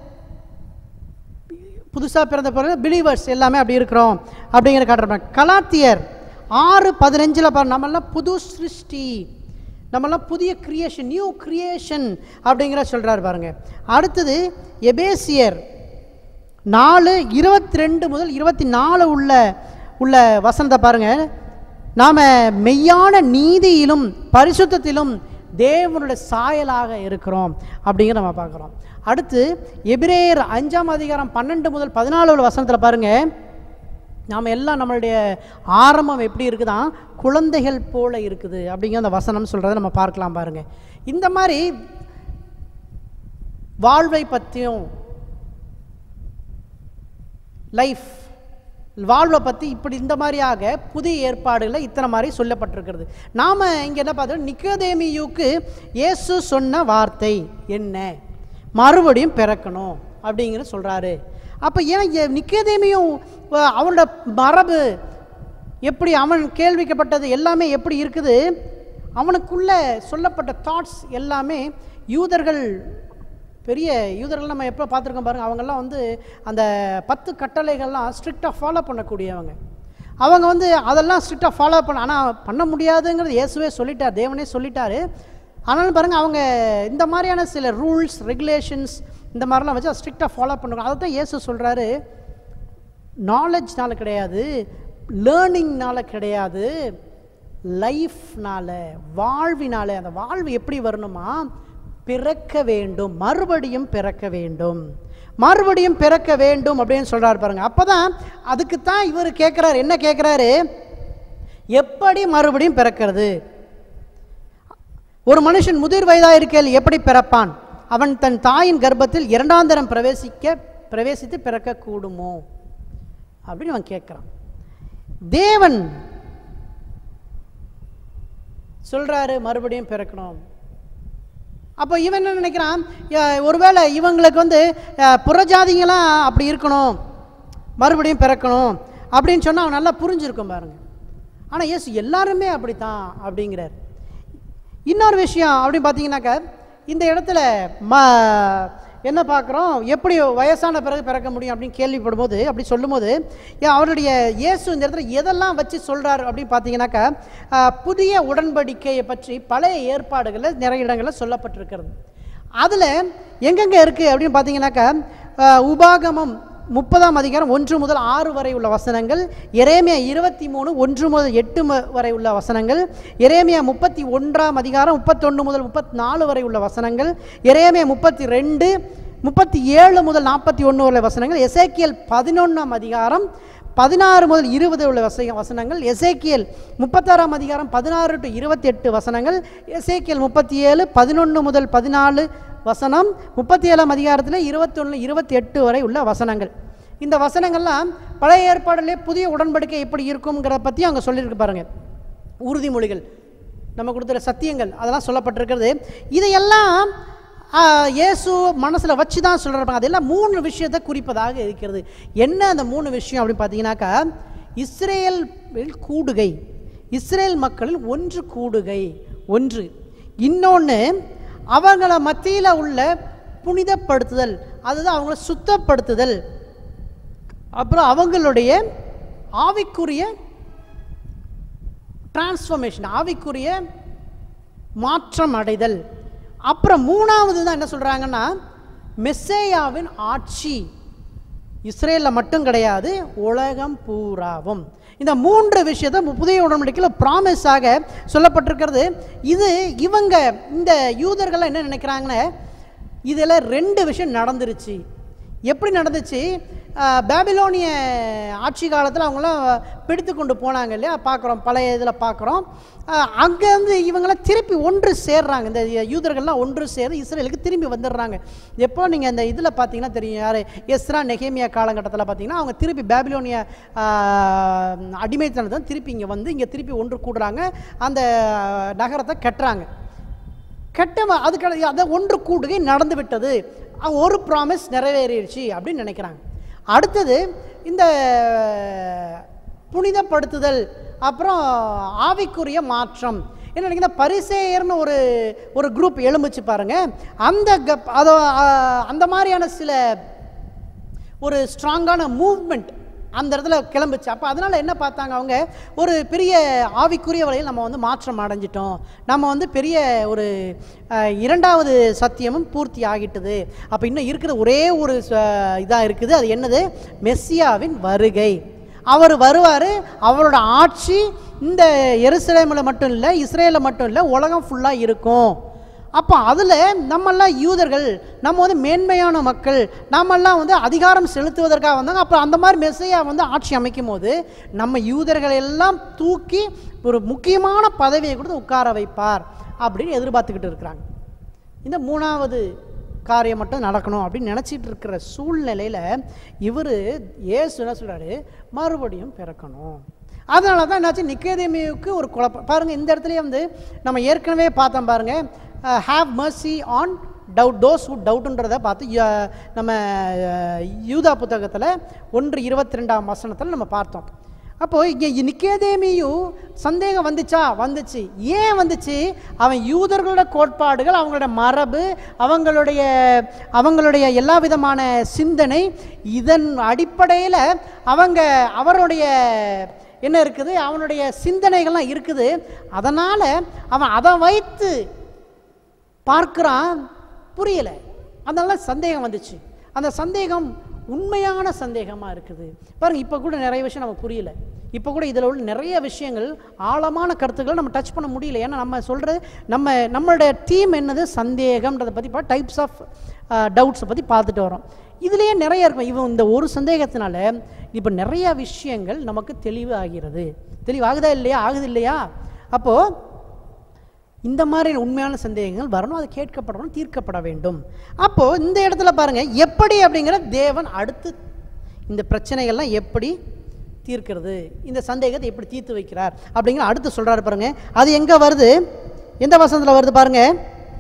புதுசாக பிறந்த பிறகு பிலீவர்ஸ் எல்லாமே அப்படி இருக்கிறோம் அப்படிங்கிற காட்டுறாங்க. கலாத்தியர் ஆறு பதினஞ்சில் பாருங்கள், நம்மெல்லாம் புது சிருஷ்டி, நம்மெல்லாம் புதிய கிரியேஷன், நியூ கிரியேஷன் அப்படிங்கிற சொல்கிறார் பாருங்கள். அடுத்தது எபேசியர் நாலு இருபத்தி ரெண்டு முதல் இருபத்தி நாலு உள்ள உள்ள வசனத்தை பாருங்கள், நாம் மெய்யான நீதியிலும் பரிசுத்தத்திலும் தேவனுடைய சாயலாக இருக்கிறோம் அப்படிங்கிற நம்ம பார்க்குறோம். அடுத்து எபிரேயர் அஞ்சாம் அதிகாரம் பன்னெண்டு முதல் பதினாலு உள்ள வசனத்தில் பாருங்கள், நாம் எல்லாம் நம்மளுடைய ஆரம்பம் எப்படி இருக்குதான், குழந்தைகள் போல இருக்குது அப்படிங்கிற அந்த வசனம் சொல்கிறத நம்ம பார்க்கலாம் பாருங்கள். இந்த மாதிரி வாழ்வை பற்றியும் லைஃப் வாழ்வை பற்றி இப்படி இந்த மாதிரியாக புதிய ஏற்பாடுகளில் இத்தனை மாதிரி சொல்லப்பட்டிருக்கிறது. நாம் இங்கே என்ன பார்த்தோம், நிக்கோதேமியுக்கு இயேசு சொன்ன வார்த்தை என்ன, மறுபடியும் பிறக்கணும் அப்படிங்கிற சொல்கிறாரு. அப்போ ஏன் நிக்கோதேமியும் அவனோட மரபு எப்படி, அவன் கேள்விக்கப்பட்டது எல்லாமே எப்படி இருக்குது, அவனுக்குள்ள சொல்லப்பட்ட தாட்ஸ் எல்லாமே யூதர்கள், பெரிய யூதர்கள் நம்ம எப்போ பார்த்துருக்கோம் பாருங்கள், அவங்கெல்லாம் வந்து அந்த பத்து கட்டளைகள்லாம் ஸ்ட்ரிக்டாக ஃபாலோ பண்ணக்கூடியவங்க. அவங்க வந்து அதெல்லாம் ஸ்ட்ரிக்டாக ஃபாலோ பண்ண, ஆனால் பண்ண முடியாதுங்கிறது இயேசுவே சொல்லிட்டார், தேவனே சொல்லிட்டாரு. ஆனாலும் பாருங்கள், அவங்க இந்த மாதிரியான சில ரூல்ஸ் ரெகுலேஷன்ஸ் இந்த மாதிரிலாம் வச்சு ஸ்ட்ரிக்டாக ஃபாலோ பண்ணுறாங்க. அதை தான் இயேசு சொல்கிறாரு, நாலேஜ்னால கிடையாது, லேர்னிங்னால கிடையாது, லைஃப்னால, வாழ்வினால. அந்த வாழ்வு எப்படி வரணுமா, பிறக்க வேண்டும், மறுபடியும் பிறக்க வேண்டும், மறுபடியும் பிறக்க வேண்டும் அப்படின்னு சொல்கிறாரு பாருங்க. அப்போ தான் அதுக்கு தான் இவர் கேட்குறாரு, என்ன கேட்குறாரு, எப்படி மறுபடியும் பிறக்கிறது? ஒரு மனுஷன் முதிர் வயதாக இருக்கையில் எப்படி பிறப்பான்? அவன் தன் தாயின் கர்ப்பத்தில் இரண்டாம் தரம் பிரவேசிக்க பிரவேசித்து பிறக்க கூடுமோ அப்படின்னு அவன் கேட்குறான். தேவன் சொல்கிறாரு மறுபடியும் பிறக்கணும். அப்போ இவன் என்ன நினைக்கிறான், ஒருவேளை இவங்களுக்கு வந்து புறஜாதிங்களாம் அப்படி இருக்கணும், மறுபடியும் பிறக்கணும் அப்படின்னு சொன்னால் அவன் நல்லா புரிஞ்சிருக்கும் பாருங்க. ஆனால் இயேசு எல்லாருமே அப்படித்தான் அப்படிங்கிறார். இன்னொரு விஷயம் அப்படின்னு பார்த்தீங்கன்னாக்கா, இந்த இடத்துல ம என்ன பார்க்குறோம், எப்படி வயசான பிறகு பிறக்க முடியும் அப்படின்னு கேள்விப்படும்போது, அப்படி சொல்லும்போது அவருடைய இயேசு இந்த இடத்துல எதெல்லாம் வச்சு சொல்கிறார் அப்படின்னு பார்த்தீங்கன்னாக்கா, புதிய உடன்படிக்கையை பற்றி பழைய ஏற்பாடுகளில் நிறைய இடங்களில் சொல்லப்பட்டிருக்கிறது. அதில் எங்கெங்கே இருக்குது அப்படின்னு பார்த்தீங்கன்னாக்கா, உபாகமம் முப்பதாம் அதிகாரம் ஒன்று முதல் ஆறு வரை உள்ள வசனங்கள், எரேமியா இருபத்தி மூணு ஒன்று முதல் எட்டு வரை உள்ள வசனங்கள், எரேமியா முப்பத்தி ஒன்றாம் அதிகாரம் முப்பத்தொன்று முதல் முப்பத்தி நாலு வரை உள்ள வசனங்கள், எரேமியா முப்பத்தி ரெண்டு முப்பத்தி ஏழு முதல் நாற்பத்தி ஒன்று உள்ள வசனங்கள், எசேக்கியல் பதினொன்றாம் அதிகாரம் பதினாறு முதல் இருபது உள்ள வச வசனங்கள் எசேக்கியல் முப்பத்தாறாம் அதிகாரம் பதினாறு டு இருபத்தி எட்டு வசனங்கள், எசேக்கியல் முப்பத்தி ஏழு பதினொன்று முதல் பதினாலு வசனம், முப்பத்தி ஏழாம் அதிகாரத்தில் இருபத்தொன்று இருபத்தி எட்டு வரை உள்ள வசனங்கள். இந்த வசனங்கள்லாம் பழைய ஏற்பாடுலேயே புதிய உடன்படிக்கை எப்படி இருக்குங்கிறத பற்றி அவங்க சொல்லியிருக்கு பாருங்கள். உறுதிமொழிகள், நம்ம கொடுத்துற சத்தியங்கள், அதெல்லாம் சொல்லப்பட்டிருக்கிறது. இதையெல்லாம் இயேசு மனசில் வச்சு தான் சொல்கிறாங்க. அதெல்லாம் மூணு விஷயத்தை குறிப்பதாக இருக்கிறது. என்ன அந்த மூணு விஷயம் அப்படின்னு பார்த்தீங்கன்னாக்கா, இஸ்ரேல் கூடுகை, இஸ்ரேல் மக்களில் ஒன்று கூடுகை ஒன்று, இன்னொன்று அவங்கள மத்தியில் உள்ள புனிதப்படுத்துதல், அதுதான் அவங்கள சுத்தப்படுத்துதல், அப்புறம் அவங்களுடைய ஆவிக்குரிய டிரான்ஸ்ஃபர்மேஷன், ஆவிக்குரிய மாற்றம் அடைதல். அப்புறம் மூணாவது தான் என்ன சொல்கிறாங்கன்னா, மெஸ்ஸேயாவின் ஆட்சி இஸ்ரேலில் மட்டும் கிடையாது, உலகம் பூராவும். இந்த மூன்று விஷயத்தை புதிய உடன்படிக்கையில் ப்ராமிஸாக சொல்லப்பட்டிருக்கிறது. இது இவங்க இந்த யூதர்கள் என்ன நினைக்கிறாங்கன்னா, இதில் ரெண்டு விஷயம் நடந்துருச்சு. எப்படி நடந்துச்சு, பாபிலோனிய ஆட்சி காலத்தில் அவங்களாம் பிடித்து கொண்டு போனாங்க இல்லையா, பார்க்குறோம் பழைய இதில் பார்க்குறோம். அங்கேருந்து இவங்களாம் திருப்பி ஒன்று சேர்றாங்க, இந்த யூதர்கள்லாம் ஒன்று சேர்ந்து இஸ்ரேலுக்கு திரும்பி வந்துடுறாங்க. எப்போ நீங்கள் இந்த இதில் பார்த்தீங்கன்னா தெரியும், யார் எஸ்ரா நெகேமியா காலகட்டத்தில் பார்த்தீங்கன்னா அவங்க திருப்பி பாபிலோனிய அடிமைத்தனத்தை திருப்பி இங்கே வந்து இங்கே திருப்பி ஒன்று கூடுறாங்க, அந்த நகரத்தை கட்டுறாங்க. கெட்ட அதுக்கு அதை ஒன்று கூடுகை நடந்து விட்டது, ஒரு ப்ராமிஸ் நிறைவேறிடுச்சு அப்படின்னு நினைக்கிறாங்க. அடுத்தது இந்த புனிதப்படுத்துதல், அப்புறம் ஆவிக்குரிய மாற்றம். என்ன நினைக்கிற பரிசேயர்னு ஒரு ஒரு குரூப் எழும்பிச்சு பாருங்க, அந்த அதோ அந்த மாதிரியான சில ஒரு ஸ்ட்ராங்கான மூவ்மெண்ட் அந்த இடத்துல கிளம்பிச்சு. அப்போ அதனால் என்ன பார்த்தாங்க அவங்க, ஒரு பெரிய ஆவிக்குரிய வழியில் நம்ம வந்து மாற்றம் அடைஞ்சிட்டோம், நம்ம வந்து பெரிய ஒரு இரண்டாவது சத்தியமும் பூர்த்தி ஆகிட்டது. அப்போ இன்னும் இருக்கிற ஒரே ஒரு இதாக இருக்குது, அது என்னது, மெஸ்ஸியாவின் வருகை. அவர் வருவார், அவரோட ஆட்சி இந்த எருசலேமில் மட்டும் இல்லை, இஸ்ரேலில் மட்டும் இல்லை, உலகம் ஃபுல்லாக இருக்கும். அப்போ அதில் நம்மெல்லாம் யூதர்கள், நம்ம வந்து மேன்மையான மக்கள், நம்மெல்லாம் வந்து அதிகாரம் செலுத்துவதற்காக வந்தாங்க. அப்போ அந்த மாதிரி மெஸ்ஸையா வந்து ஆட்சி அமைக்கும் போது நம்ம யூதர்கள் எல்லாம் தூக்கி ஒரு முக்கியமான பதவியை கொடுத்து உட்கார வைப்பார் அப்படின்னு எதிர்பார்த்துக்கிட்டு இருக்கிறாங்க. இந்த மூணாவது காரியம் மட்டும் நடக்கணும் அப்படின்னு நினச்சிட்டு இருக்கிற சூழ்நிலையில் இவர் இயேசு என்ன சொல்கிறாரு, மறுபடியும் பிறக்கணும். அதனால தான் என்னாச்சு, நிக்கோதேமியுக்கு ஒரு குழப்பம் பாருங்கள். இந்த இடத்துலையே வந்து நம்ம ஏற்கனவே பார்த்தோம் பாருங்கள், have mercy on doubt those who டவுட்ன்றதை பார்த்து நம்ம யூதா புத்தகத்தில் ஒன்று இருபத்தி ரெண்டாம் வசனத்தில் நம்ம பார்த்தோம். அப்போது இங்கே நிக்கோதேமியும் சந்தேகம் வந்துச்சா, வந்துச்சு. ஏன் வந்துச்சு, அவன் யூதர்களோட கோட்பாடுகள், அவங்களோட மரபு, அவங்களுடைய அவங்களுடைய எல்லா விதமான சிந்தனை, இதன் அடிப்படையில் அவங்க அவருடைய என்ன இருக்குது, அவனுடைய சிந்தனைகள்லாம் இருக்குது. அதனால் அவன் அதை வைத்து பார்க்குறான், புரியலை, அதனால சந்தேகம் வந்துச்சு. அந்த சந்தேகம் உண்மையான சந்தேகமாக இருக்குது பாருங்கள். இப்போ கூட நிறைய விஷயம் நமக்கு புரியல, இப்போ கூட இதில் உள்ள நிறைய விஷயங்கள், ஆழமான கருத்துக்களை நம்ம டச் பண்ண முடியல. ஏன்னா நம்ம சொல்கிறது, நம்ம நம்மளுடைய டீம் என்னது, சந்தேகம்ன்றதை பற்றி இப்போ டைப்ஸ் ஆஃப் டவுட்ஸை பற்றி பார்த்துட்டு வரோம். இதுலேயே நிறைய இருக்கும். இவன் இந்த ஒரு சந்தேகத்தினால இப்போ நிறைய விஷயங்கள் நமக்கு தெளிவு ஆகிறது. தெளிவாகுதா இல்லையா, ஆகுது இல்லையா? அப்போது இந்த மாதிரி உண்மையான சந்தேகங்கள் வரணும், அது கேட்கப்படணும், தீர்க்கப்பட வேண்டும். அப்போது இந்த இடத்துல பாருங்கள், எப்படி அப்படிங்கிற தேவன் அடுத்து இந்த பிரச்சனைகள்லாம் எப்படி தீர்க்கிறது, இந்த சந்தேகத்தை எப்படி தீர்த்து வைக்கிறார் அப்படிங்கிற அடுத்து சொல்கிறாரு பாருங்கள். அது எங்கே வருது, எந்த வசனத்தில் வருது பாருங்கள்.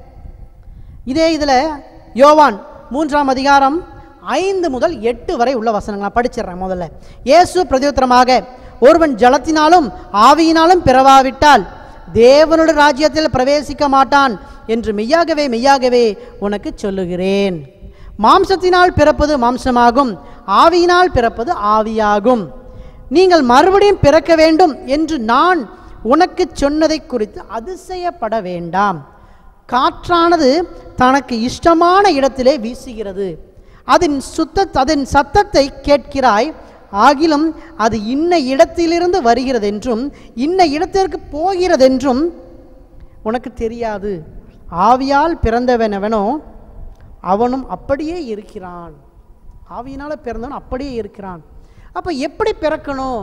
இதே இதில் யோவான் மூன்றாம் அதிகாரம் ஐந்து முதல் எட்டு வரை உள்ள வசனங்கள் நான் படிச்சிடுறேன். முதல்ல, இயேசு பிரதியுத்தரமாக, ஒருவன் ஜலத்தினாலும் ஆவியினாலும் பிறவாவிட்டால் தேவனுடைய ராஜ்யத்தில் பிரவேசிக்க மாட்டான் என்று மெய்யாகவே மெய்யாகவே உனக்கு சொல்லுகிறேன். மாம்சத்தினால் பிறப்பது மாம்சமாகும், ஆவியினால் பிறப்பது ஆவியாகும். நீங்கள் மறுபடியும் பிறக்க வேண்டும் என்று நான் உனக்கு சொன்னதை குறித்து அதிசயப்பட வேண்டாம். காற்றானது தனக்கு இஷ்டமான இடத்திலே வீசுகிறது, அதன் சுத்த அதன் சத்தத்தை கேட்கிறாய், ஆகிலும் அது இன்ன இடத்திலிருந்து வருகிறது என்றும் இன்ன இடத்திற்கு போகிறதென்றும் உனக்கு தெரியாது. ஆவியால் பிறந்தவனவனோ அவனும் அப்படியே இருக்கிறான். ஆவியினால் பிறந்தவன் அப்படியே இருக்கிறான். அப்போ எப்படி பிறக்கணும்?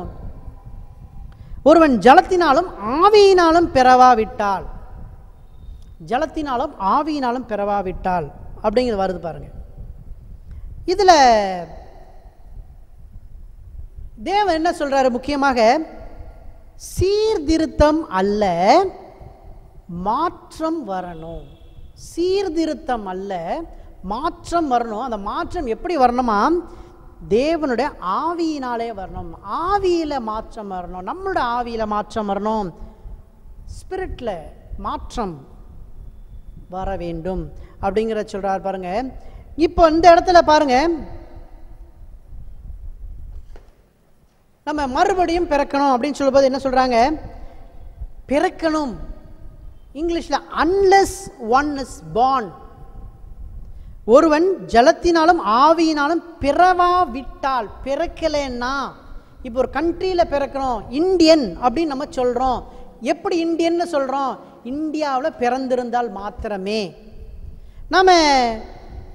ஒருவன் ஜலத்தினாலும் ஆவியினாலும் பிறவாவிட்டால், ஜலத்தினாலும் ஆவியினாலும் பிறவாவிட்டால் அப்படிங்கிறது வருது பாருங்க. இதில் தேவன் என்ன சொல்றாரு, முக்கியமாக சீர்திருத்தம் அல்ல மாற்றம் வரணும். சீர்திருத்தம் அல்ல மாற்றம் வரணும். அந்த மாற்றம் எப்படி வரணுமா, தேவனுடைய ஆவியினாலே வரணும். ஆவியில மாற்றம் வரணும், நம்மளோட ஆவியில மாற்றம் வரணும், ஸ்பிரிட்ல மாற்றம் வர வேண்டும் அப்படிங்கிற சொல்றாரு பாருங்க. இப்போ இந்த இடத்துல பாருங்க, நம்ம மறுபடியும் பிறக்கணும் அப்படின்னு சொல்லும்போது என்ன சொல்றாங்க, பிறக்கணும். இங்கிலீஷ்ல அன்லெஸ் ஒன் இஸ் பார்ன், ஒருவன் ஜலத்தினாலும் ஆவியினாலும் பிறவாவிட்டால், பிறக்கலைன்னா, இப்போ ஒரு கண்ட்ரியில் பிறக்கிறோம், இந்தியன் அப்படின்னு நம்ம சொல்கிறோம். எப்படி இந்தியன்னு சொல்கிறோம், இந்தியாவில் பிறந்திருந்தால் மாத்திரமே. நம்ம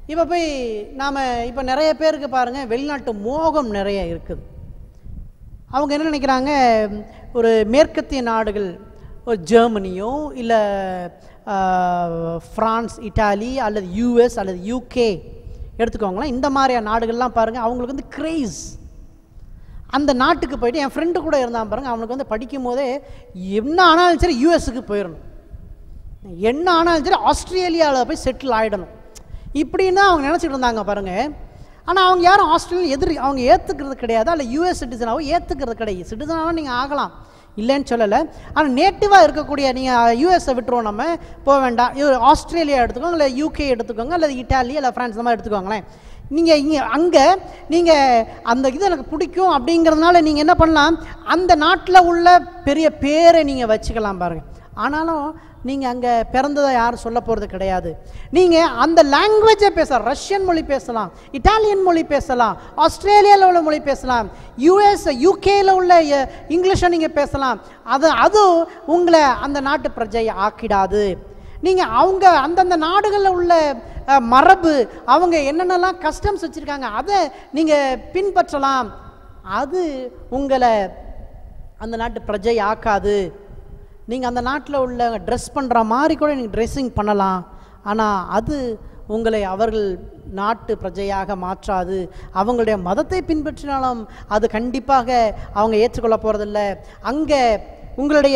இப்போ போய் நாம் இப்போ நிறைய பேருக்கு பாருங்கள் வெளிநாட்டு மோகம் நிறைய இருக்குது. அவங்க என்ன நினைக்கிறாங்க, ஒரு மேற்கத்திய நாடுகள், ஒரு ஜெர்மனியோ இல்லை ஃப்ரான்ஸ், இட்டாலி அல்லது யூஎஸ் அல்லது யூகே எடுத்துக்கோங்களேன், இந்த மாதிரியான நாடுகள்லாம் பாருங்கள் அவங்களுக்கு வந்து கிரேஸ். அந்த நாட்டுக்கு போயிட்டு என் ஃப்ரெண்டு கூட இருந்தான் பாருங்கள், அவனுக்கு வந்து படிக்கும் போதே என்ன ஆனாலும் சரி யூஎஸ்க்கு போயிடணும், என்ன ஆனாலும் சரி ஆஸ்திரேலியாவில் போய் செட்டில் ஆகிடணும், இப்படின்னு தான் அவங்க நினச்சிட்டு இருந்தாங்க பாருங்கள். ஆனால் அவங்க யாரும் ஆஸ்திரேலியா எதிரி அவங்க ஏற்றுக்கிறது கிடையாது, அல்ல யூஎஸ் சிட்டிசனாகவும் ஏற்றுக்கிறது கிடையாது. சிட்டிசனாகவும் நீங்கள் ஆகலாம், இல்லைன்னு சொல்லலை. ஆனால் நேட்டிவாக இருக்கக்கூடிய நீங்கள் யூஎஸை விட்டுருவோம், நம்ம போக வேண்டாம், ஆஸ்திரேலியா எடுத்துக்கோங்க, இல்லை யூகே எடுத்துக்கோங்க, அல்லது இட்டாலி இல்லை ஃப்ரான்ஸ் இந்த மாதிரி எடுத்துக்கோங்களேன். நீங்கள் இங்கே அங்கே நீங்கள் அந்த இது எனக்கு பிடிக்கும் அப்படிங்கிறதுனால நீங்கள் என்ன பண்ணலாம், அந்த நாட்டில் உள்ள பெரிய பேரை நீங்கள் வச்சுக்கலாம் பாருங்கள். ஆனாலும் நீங்கள் அங்கே பிறந்ததை யாரும் சொல்ல போகிறது கிடையாது. நீங்கள் அந்த லாங்குவேஜை பேசலாம், ரஷ்யன் மொழி பேசலாம், இட்டாலியன் மொழி பேசலாம், ஆஸ்திரேலியாவில் உள்ள மொழி பேசலாம், யூஎஸ் யூகேயில் உள்ள இங்கிலீஷை நீங்கள் பேசலாம். அது அது உங்களை அந்த நாட்டு பிரஜையை ஆக்கிடாது. நீங்கள் அவங்க அந்தந்த நாடுகளில் உள்ள மரபு, அவங்க என்னென்னலாம் கஸ்டம்ஸ் வச்சுருக்காங்க அதை நீங்கள் பின்பற்றலாம். அது உங்களை அந்த நாட்டு பிரஜை ஆக்காது. நீங்கள் அந்த நாட்டில் உள்ள ட்ரெஸ் பண்ணுற மாதிரி கூட நீங்கள் ட்ரெஸ்ஸிங் பண்ணலாம், ஆனால் அது உங்களை அவர்கள் நாட்டு பிரஜையாக மாற்றாது. அவங்களுடைய மதத்தை பின்பற்றினாலும் அது கண்டிப்பாக அவங்க ஏற்றுக்கொள்ள போகிறதில்ல. அங்கே உங்களுடைய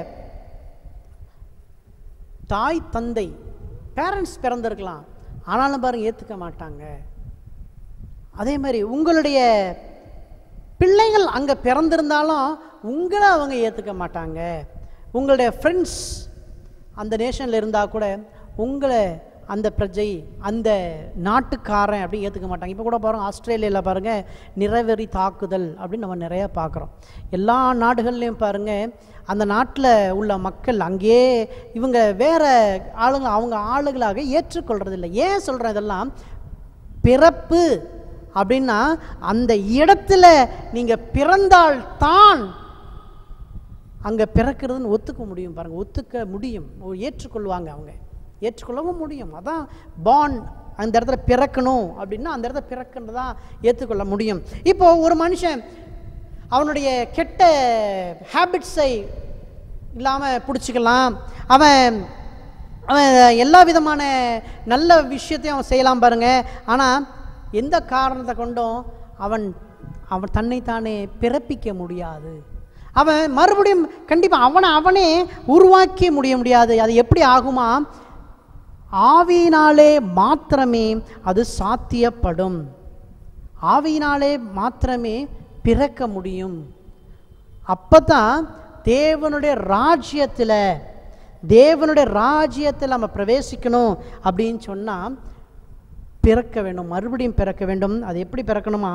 தாய் தந்தை பேரண்ட்ஸ் பிறந்திருக்கலாம், ஆனாலும் பாருங்கள் ஏற்றுக்க மாட்டாங்க. அதே மாதிரி உங்களுடைய பிள்ளைகள் அங்கே பிறந்திருந்தாலும் உங்களை அவங்க ஏற்றுக்க மாட்டாங்க. உங்களுடைய ஃப்ரெண்ட்ஸ் அந்த நேஷனில் இருந்தால் கூட உங்களை அந்த பிரஜை அந்த நாட்டுக்காரன் அப்படி ஏற்றுக்க மாட்டாங்க. இப்போ கூட பாருங்கள் ஆஸ்திரேலியாவில் பாருங்கள் நிறவெறி தாக்குதல் அப்படின்னு நம்ம நிறையா பார்க்குறோம். எல்லா நாடுகள்லேயும் பாருங்கள் அந்த நாட்டில் உள்ள மக்கள் அங்கேயே இவங்க வேறு ஆளுங்க அவங்க ஆளுகளாக ஏற்றுக்கொள்கிறதில்லை. ஏன் சொல்கிறேன் இதெல்லாம், பிறப்பு அப்படின்னா அந்த இடத்துல நீங்கள் பிறந்தால் தான் அங்கே பிறக்கிறதுன்னு ஒத்துக்க முடியும் பாருங்கள், ஒத்துக்க முடியும், ஏற்றுக்கொள்வாங்க, அவங்க ஏற்றுக்கொள்ளவும் முடியும். அதான் பாண்ட், அந்த இடத்துல பிறக்கணும் அப்படின்னா அந்த இடத்துல பிறக்குன்றதான் ஏற்றுக்கொள்ள முடியும். இப்போது ஒரு மனுஷன் அவனுடைய கெட்ட ஹேபிட்ஸை இல்லாமல் பிடிச்சிக்கலாம், அவன் அவன் எல்லா விதமான நல்ல விஷயத்தையும் அவன் செய்யலாம் பாருங்கள். ஆனால் எந்த காரணத்தை கொண்டும் அவன் அவன் தன்னைத்தானே பிறப்பிக்க முடியாது. அவன் மறுபடியும் கண்டிப்பாக அவனை அவனே உருவாக்கி முடிய முடியாது. அது எப்படி ஆகுமா, ஆவியினாலே மாத்திரமே அது சாத்தியப்படும். ஆவியினாலே மாத்திரமே பிறக்க முடியும். அப்போ தான் தேவனுடைய ராஜ்யத்தில் தேவனுடைய ராஜ்யத்தில் நம்ம பிரவேசிக்கணும் அப்படின்னு சொன்னால் பிறக்க வேண்டும், மறுபடியும் பிறக்க வேண்டும். அது எப்படி பிறக்கணுமா,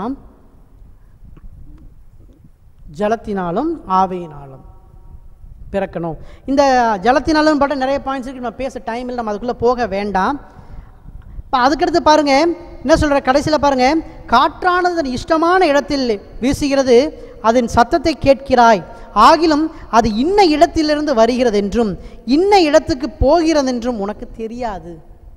ஜலத்தினாலும் ஆவியினாலும் பிறக்கணும். இந்த ஜலத்தினாலும் பாட்டு நிறைய பாயிண்ட்ஸ் இருக்குது, நம்ம பேச டைம் இல்லை, நம்ம அதுக்குள்ளே போக வேண்டாம். இப்போ அதுக்கடுத்து பாருங்கள் என்ன சொல்கிற, கடைசியில் பாருங்கள், காற்றானது தன் இஷ்டமான இடத்தில் வீசுகிறது, அதன் சத்தத்தை கேட்கிறாய், ஆகிலும் அது இன்ன இடத்திலிருந்து வருகிறது என்றும் இன்ன இடத்துக்கு போகிறது என்றும் உனக்கு தெரியாது.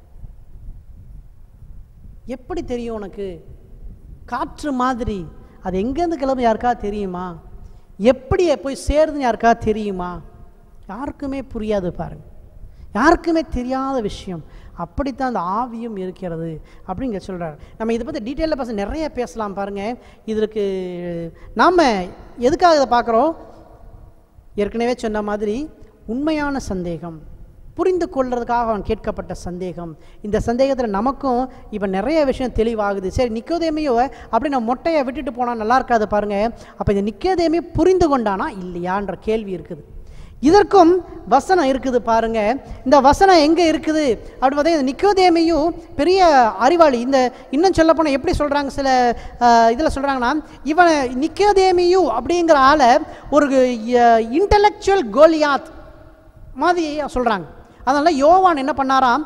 எப்படி தெரியும் உனக்கு? காற்று மாதிரி அது எங்கேருந்து கிளம்பு யாருக்கா தெரியுமா? எப்படி போய் சேருதுன்னு யாருக்கா தெரியுமா? யாருக்குமே புரியாது பாருங்கள், யாருக்குமே தெரியாத விஷயம். அப்படித்தான் அந்த ஆவியும் இருக்கிறது அப்படிங்க சொல்கிறார். நம்ம இதை பற்றி டீட்டெயிலாக பேச நிறைய பேசலாம் பாருங்கள். இதற்கு நாம் எதுக்காக இதை பார்க்குறோம், ஏற்கனவே சொன்ன மாதிரி உண்மையான சந்தேகம், புரிந்து கொள்றதுக்காக அவன் கேட்கப்பட்ட சந்தேகம். இந்த சந்தேகத்தில் நமக்கும் இப்போ நிறைய விஷயம் தெளிவாகுது. சரி, நிக்கோதேமியோ அப்படி நம்ம மொட்டையை விட்டுட்டு போனால் நல்லா இருக்காது பாருங்கள். அப்போ இந்த நிக்கோதேமியை புரிந்து கொண்டானா இல்லையான்ற கேள்வி இருக்குது. இதற்கும் வசனம் இருக்குது பாருங்க. இந்த வசனம் எங்கே இருக்குது அப்படி பார்த்தீங்கன்னா, நிக்கோதேமியும் பெரிய அறிவாளி. இந்த இன்னும் சொல்ல போனால் எப்படி சொல்கிறாங்க, சில இதில் சொல்கிறாங்கன்னா, இவன் நிக்கோதேமியு அப்படிங்கிற ஆளை ஒரு இன்டலெக்சுவல் கோலியாத் மாதிரி சொல்கிறாங்க. அதனால் யோவான் என்ன பண்ணாராம்,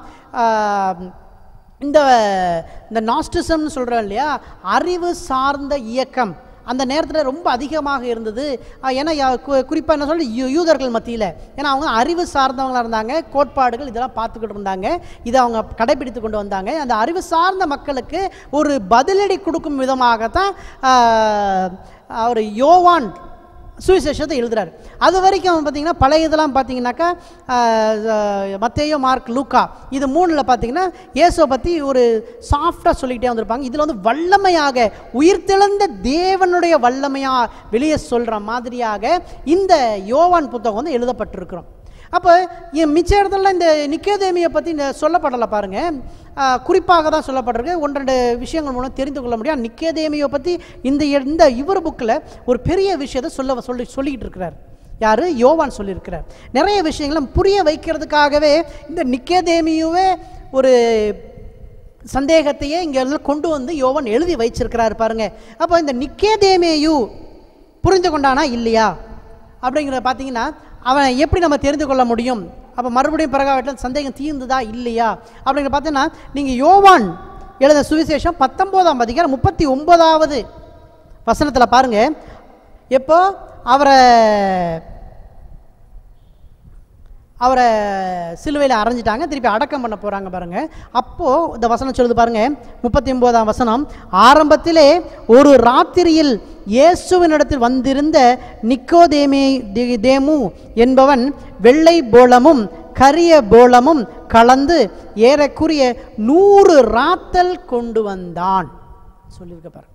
இந்த இந்த நாஸ்டிசம்னு சொல்கிறோம் இல்லையா, அறிவு சார்ந்த இயக்கம், அந்த நேரத்தில் ரொம்ப அதிகமாக இருந்தது. ஏன்னா குறிப்பாக என்ன சொல்லி யூதர்கள் மத்தியில், ஏன்னா அவங்க அறிவு சார்ந்தவங்களாக இருந்தாங்க, கோட்பாடுகள் இதெல்லாம் பார்த்துக்கிட்டு இருந்தாங்க, இதை அவங்க கடைபிடித்து கொண்டு வந்தாங்க. அந்த அறிவு சார்ந்த மக்களுக்கு ஒரு பதிலடி கொடுக்கும் விதமாகத்தான் அவர் யோவான் சுவிசேஷத்தை எழுதுறாரு. அது வரைக்கும் பார்த்தீங்கன்னா பழைய இதெல்லாம் பார்த்தீங்கன்னாக்கா மத்தேயு, மார்க், லூக்கா இது மூணில் பார்த்தீங்கன்னா இயேசுவை பற்றி ஒரு சாஃப்டாக சொல்லிக்கிட்டே வந்திருப்பாங்க. இதில் வந்து வல்லமையாக உயிர்த்தெழுந்த தேவனுடைய வல்லமையாக வெளியே சொல்கிற மாதிரியாக இந்த யோவான் புத்தகம் வந்து எழுதப்பட்டிருக்கிறோம். அப்போ மிச்ச இடத்துல இந்த நிக்கோதேமியை பற்றி இந்த சொல்லப்படலை பாருங்கள், குறிப்பாக தான் சொல்லப்பட்டிருக்கு. ஒன்று ரெண்டு விஷயங்கள் மூலம் தெரிந்து கொள்ள முடியும். நிக்கோதேமியை பற்றி இந்த இந்த இவர் புக்கில் ஒரு பெரிய விஷயத்தை சொல்ல சொல்லி சொல்லிக்கிட்டு இருக்கிறார். யார்? யோவான் சொல்லியிருக்கிறார். நிறைய விஷயங்களை புரிய வைக்கிறதுக்காகவே இந்த நிக்கோதேமியுவே ஒரு சந்தேகத்தையே இங்கே கொண்டு வந்து யோவான் எழுதி வைச்சிருக்கிறார் பாருங்க. அப்போ இந்த நிக்கோதேமியு புரிந்து கொண்டானா இல்லையா அப்படிங்கிறத பார்த்தீங்கன்னா அவன் எப்படி நம்ம தெரிந்து கொள்ள முடியும்? அப்போ மறுபடியும் பிறகாவற்றில் சந்தேகம் தீர்ந்துதா இல்லையா அப்படிங்கிற பார்த்தீங்கன்னா நீங்கள் யோவான் எழுத சுவிசேஷம் பத்தொம்போதாம் அதிகாரம் முப்பத்தி ஒன்பதாவது வசனத்தில் பாருங்க. எப்போ அவரை அவரை சிலுவையில் அரைஞ்சிட்டாங்க, திருப்பி அடக்கம் பண்ண போகிறாங்க பாருங்க. அப்போது இந்த வசனம் சொல்லுது பாருங்க, முப்பத்தி ஒன்பதாம் வசனம், ஆரம்பத்திலே ஒரு ராத்திரியில் இயேசுவினிடத்தில் வந்திருந்த நிக்கோதேமே தேமு என்பவன் வெள்ளை போலமும் கரிய போலமும் கலந்து ஏறக்குரிய நூறு ராத்தல் கொண்டு வந்தான் சொல்லியிருக்க பாருங்க.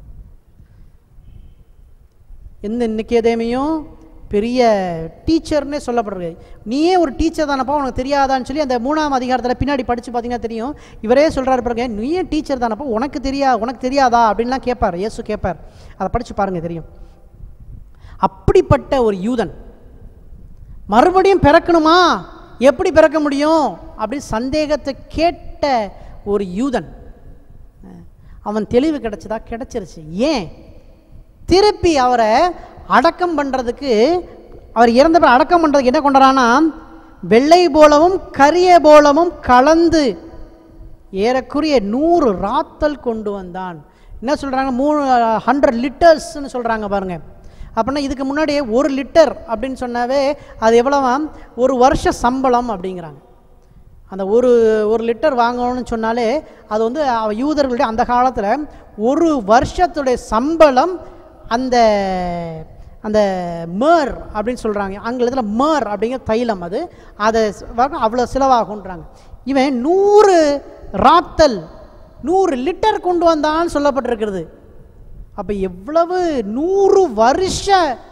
எந்த நிக்கோதேமியும் பெரிய டீச்சர்னே சொல்லப்படுறது. நீயே ஒரு டீச்சர் தானப்பா, உனக்கு தெரியாதான்னு சொல்லி அந்த மூணாம் அதிகாரத்தில் பின்னாடி படித்து பார்த்தீங்கன்னா தெரியும். இவரே சொல்கிறாரு பாருங்க, நீயே டீச்சர் தானப்பா, உனக்கு தெரியா உனக்கு தெரியாதா அப்படின்லாம் கேட்பார், இயேசு கேட்பார். அதை படித்து பாருங்க தெரியும். அப்படிப்பட்ட ஒரு யூதன் மறுபடியும் பிறக்கணுமா, எப்படி பிறக்க முடியும் அப்படின்னு சந்தேகத்தை கேட்ட ஒரு யூதன், அவன் தெளிவு கிடைச்சதா? கிடைச்சிருச்சு. ஏன்? திருப்பி அவரை அடக்கம் பண்ணுறதுக்கு, அவர் இறந்த பிறகு அடக்கம் பண்ணுறதுக்கு என்ன கொண்டாரானா, வெள்ளை போலவும் கரிய போலவும் கலந்து ஏறக்குரிய நூறு ராத்தல் கொண்டு வந்தான். என்ன சொல்கிறாங்க? மூணு ஹண்ட்ரட் லிட்டர்ஸ்ன்னு சொல்கிறாங்க பாருங்க. அப்படின்னா இதுக்கு முன்னாடி ஒரு லிட்டர் அப்படின்னு சொன்னாவே அது எவ்வளவா? ஒரு வருஷ சம்பளம் அப்படிங்கிறாங்க. அந்த ஒரு ஒரு லிட்டர் வாங்கணும்னு சொன்னாலே அது வந்து யூதர்களுடைய அந்த காலத்தில் ஒரு வருஷத்துடைய சம்பளம். அந்த அந்த மேர் அப்படின்னு சொல்கிறாங்க ஆங்கிலத்தில், மேர் அப்படிங்கிற தைலம், அது அதை அவ்வளோ செலவாகுன்றாங்க. இவன் நூறு ராத்தல் நூறு லிட்டர் கொண்டு வந்தான்னு சொல்லப்பட்டிருக்கிறது. அப்போ எவ்வளவு? நூறு வருஷ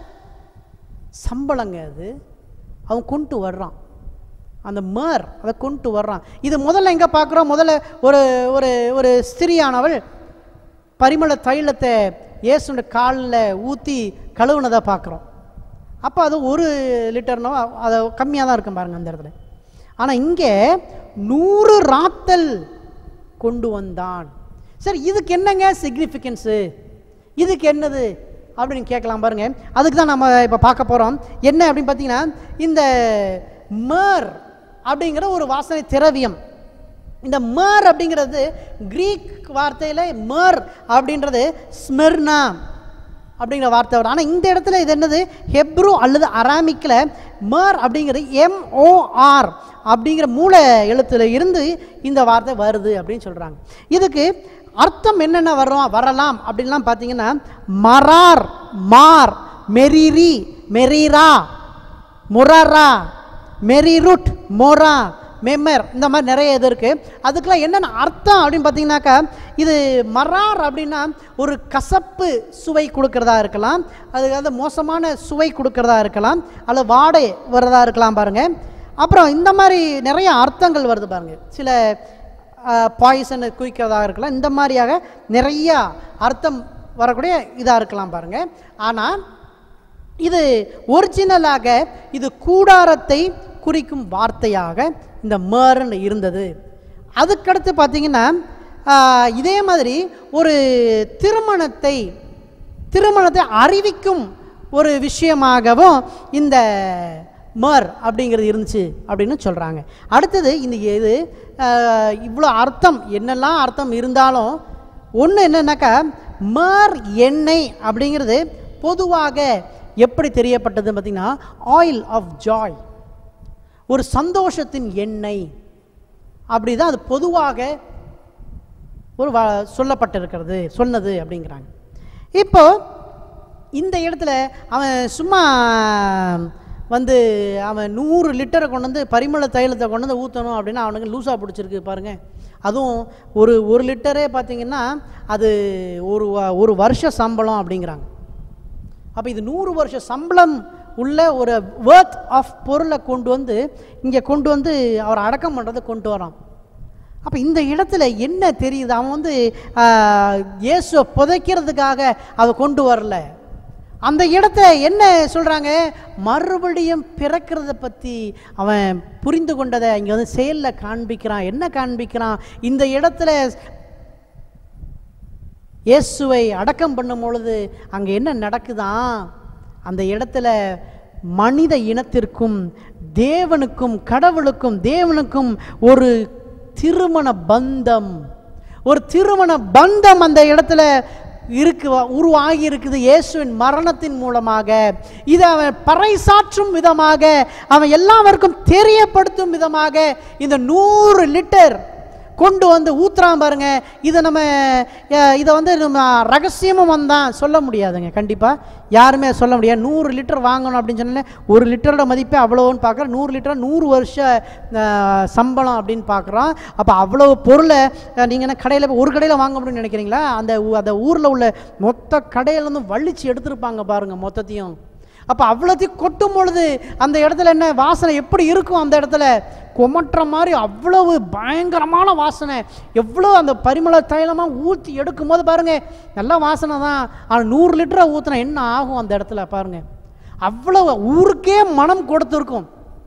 சம்பளங்க அது. அவன் கொண்டு வர்றான், அந்த மேர் அதை கொண்டு வர்றான். இது முதல்ல எங்கே பார்க்குறோம்? முதல்ல ஒரு ஒரு ஒரு ஸ்திரியானவள் பரிமள தைலத்தை இயேசுடைய காலில் ஊற்றி கழுவுனதை பார்க்குறோம். அப்போ அது ஒரு லிட்டர்னோ அதை கம்மியாக தான் இருக்கும் பாருங்கள் அந்த இடத்துல. ஆனால் இங்கே நூறு ராத்தல் கொண்டு வந்தான். சரி, இதுக்கு என்னங்க சிக்னிஃபிகன்ஸு, இதுக்கு என்னது அப்படின்னு கேட்கலாம் பாருங்க. அதுக்கு தான் நம்ம இப்போ பார்க்க போகிறோம். என்ன அப்படின்னு பார்த்தீங்கன்னா, இந்த மேர் அப்படிங்கிற ஒரு வாசனை திரவியம். இந்த மேர் அப்படிங்கிறது கிரீக் வார்த்தையில் மேர் அப்படின்றது ஸ்மெர்னா அப்படிங்கிற வார்த்தை வரும். ஆனால் இந்த இடத்துல இது என்னது? ஹெப்ரு அல்லது அராமிக்கில் மேர் அப்படிங்கிறது எம்ஓஆர் அப்படிங்கிற மூல எழுத்துல இருந்து இந்த வார்த்தை வருது அப்படின்னு சொல்கிறாங்க. இதுக்கு அர்த்தம் என்னென்ன வரும் வரலாம் அப்படின்லாம் பார்த்தீங்கன்னா, மரார், மார், மெரிரி, மெரிரா, முரரா, மெரிருட், மொரா, மெமர், இந்த மாதிரி நிறைய இது இருக்குது. அதுக்கெல்லாம் என்னென்ன அர்த்தம் அப்படின்னு பார்த்தீங்கன்னாக்கா, இது மரார் அப்படின்னா ஒரு கசப்பு சுவை கொடுக்கறதா இருக்கலாம், அதுக்கு வந்து மோசமான சுவை கொடுக்கறதா இருக்கலாம், அல்லது வாடை வர்றதா இருக்கலாம் பாருங்கள். அப்புறம் இந்த மாதிரி நிறைய அர்த்தங்கள் வருது பாருங்கள். சில பாய்சனை குறிக்கிறதா இருக்கலாம், இந்த மாதிரியாக நிறைய அர்த்தம் வரக்கூடிய இதாக இருக்கலாம் பாருங்கள். ஆனால் இது ஒரிஜினலாக இது கூடாரத்தை குறிக்கும் வார்த்தையாக இந்த மேர்ன்னு இருந்தது. அதுக்கடுத்து பார்த்தீங்கன்னா இதே மாதிரி ஒரு திருமணத்தை திருமணத்தை அறிவிக்கும் ஒரு விஷயமாகவும் இந்த மேர் அப்படிங்கிறது இருந்துச்சு அப்படின்னு சொல்கிறாங்க. அடுத்தது இந்த இது இவ்வளோ அர்த்தம் என்னெல்லாம் அர்த்தம் இருந்தாலும் ஒன்று என்னன்னாக்கா, மர் எண்ணெய் அப்படிங்கிறது பொதுவாக எப்படி தெரியப்பட்டது பார்த்தீங்கன்னா, ஆயில் ஆஃப் ஜாய், ஒரு சந்தோஷத்தின் எண்ணெய் அப்படி தான் அது பொதுவாக ஒரு சொல்லப்பட்டிருக்கிறது, சொன்னது அப்படிங்கிறாங்க. இப்போ இந்த இடத்துல அவன் சும்மா வந்து அவன் நூறு லிட்டரை கொண்டு வந்து பரிமள தைலத்தை கொண்டு வந்து ஊற்றணும் அப்படின்னா அவனுக்கு லூஸாக பிடிச்சிருக்கு பாருங்கள். அதுவும் ஒரு ஒரு லிட்டரே பார்த்திங்கன்னா அது ஒரு ஒரு வருஷ சம்பளம் அப்படிங்கிறாங்க. அப்போ இது நூறு வருஷ சம்பளம் உள்ள ஒரு வேர்த் ஆஃப் பொருளை கொண்டு வந்து இங்கே கொண்டு வந்து அவர் அடக்கம் பண்ணுறதை கொண்டு வரான். அப்போ இந்த இடத்துல என்ன தெரியுது, அவன் வந்து இயேசுவை புதைக்கிறதுக்காக அதை கொண்டு வரல. அந்த இடத்த என்ன சொல்கிறாங்க, மறுபடியும் பிறக்கிறத பற்றி அவன் புரிந்து கொண்டதை இங்கே வந்து செயலில் காண்பிக்கிறான். என்ன காண்பிக்கிறான், இந்த இடத்துல இயேசுவை அடக்கம் பண்ணும் பொழுது அங்கே என்ன நடக்குதான், அந்த இடத்துல மனித இனத்திற்கும் தேவனுக்கும் கடவுளுக்கும் தேவனுக்கும் ஒரு திருமண பந்தம், ஒரு திருமண பந்தம் அந்த இடத்துல இருக்கு, உருவாகி இருக்குது இயேசுவின் மரணத்தின் மூலமாக. இதை அவன் பறைசாற்றும் விதமாக, அவன் எல்லாருக்கும் தெரியப்படுத்தும் விதமாக இந்த நூறு லிட்டர் கொண்டு வந்து ஊத்துறான் பாருங்க. இதை நம்ம இதை வந்து நம்ம ரகசியமும் வந்தான் சொல்ல முடியாதுங்க, கண்டிப்பாக யாருமே சொல்ல முடியாது. நூறு லிட்டர் வாங்கணும் அப்படின்னு சொன்னாலே ஒரு லிட்டரோட மதிப்பே அவ்வளோன்னு பார்க்குறோம். நூறு லிட்டர் நூறு வருஷ சம்பளம் அப்படின்னு பார்க்குறோம். அப்போ அவ்வளோ பொருளை நீங்கள் என்ன கடையில் ஒரு கடையில் வாங்க முடியும்னு நினைக்கிறீங்களா? அந்த அந்த ஊரில் உள்ள மொத்த கடையிலேருந்து வலிச்சு எடுத்துருப்பாங்க பாருங்கள் மொத்தத்தையும். அப்போ அவ்வளோத்தையும் கொட்டும் பொழுது அந்த இடத்துல என்ன வாசனை எப்படி இருக்கும், அந்த இடத்துல கொமட்டுற மாதிரி அவ்வளவு பயங்கரமான வாசனை. எவ்வளோ அந்த பரிமள தைலமாக ஊற்றி எடுக்கும் போது பாருங்கள் நல்ல வாசனை தான். ஆனால் நூறு லிட்டரை ஊற்றினா என்ன ஆகும் அந்த இடத்துல பாருங்கள், அவ்வளோ ஊருக்கே மனம் கொடுத்துருக்கும்.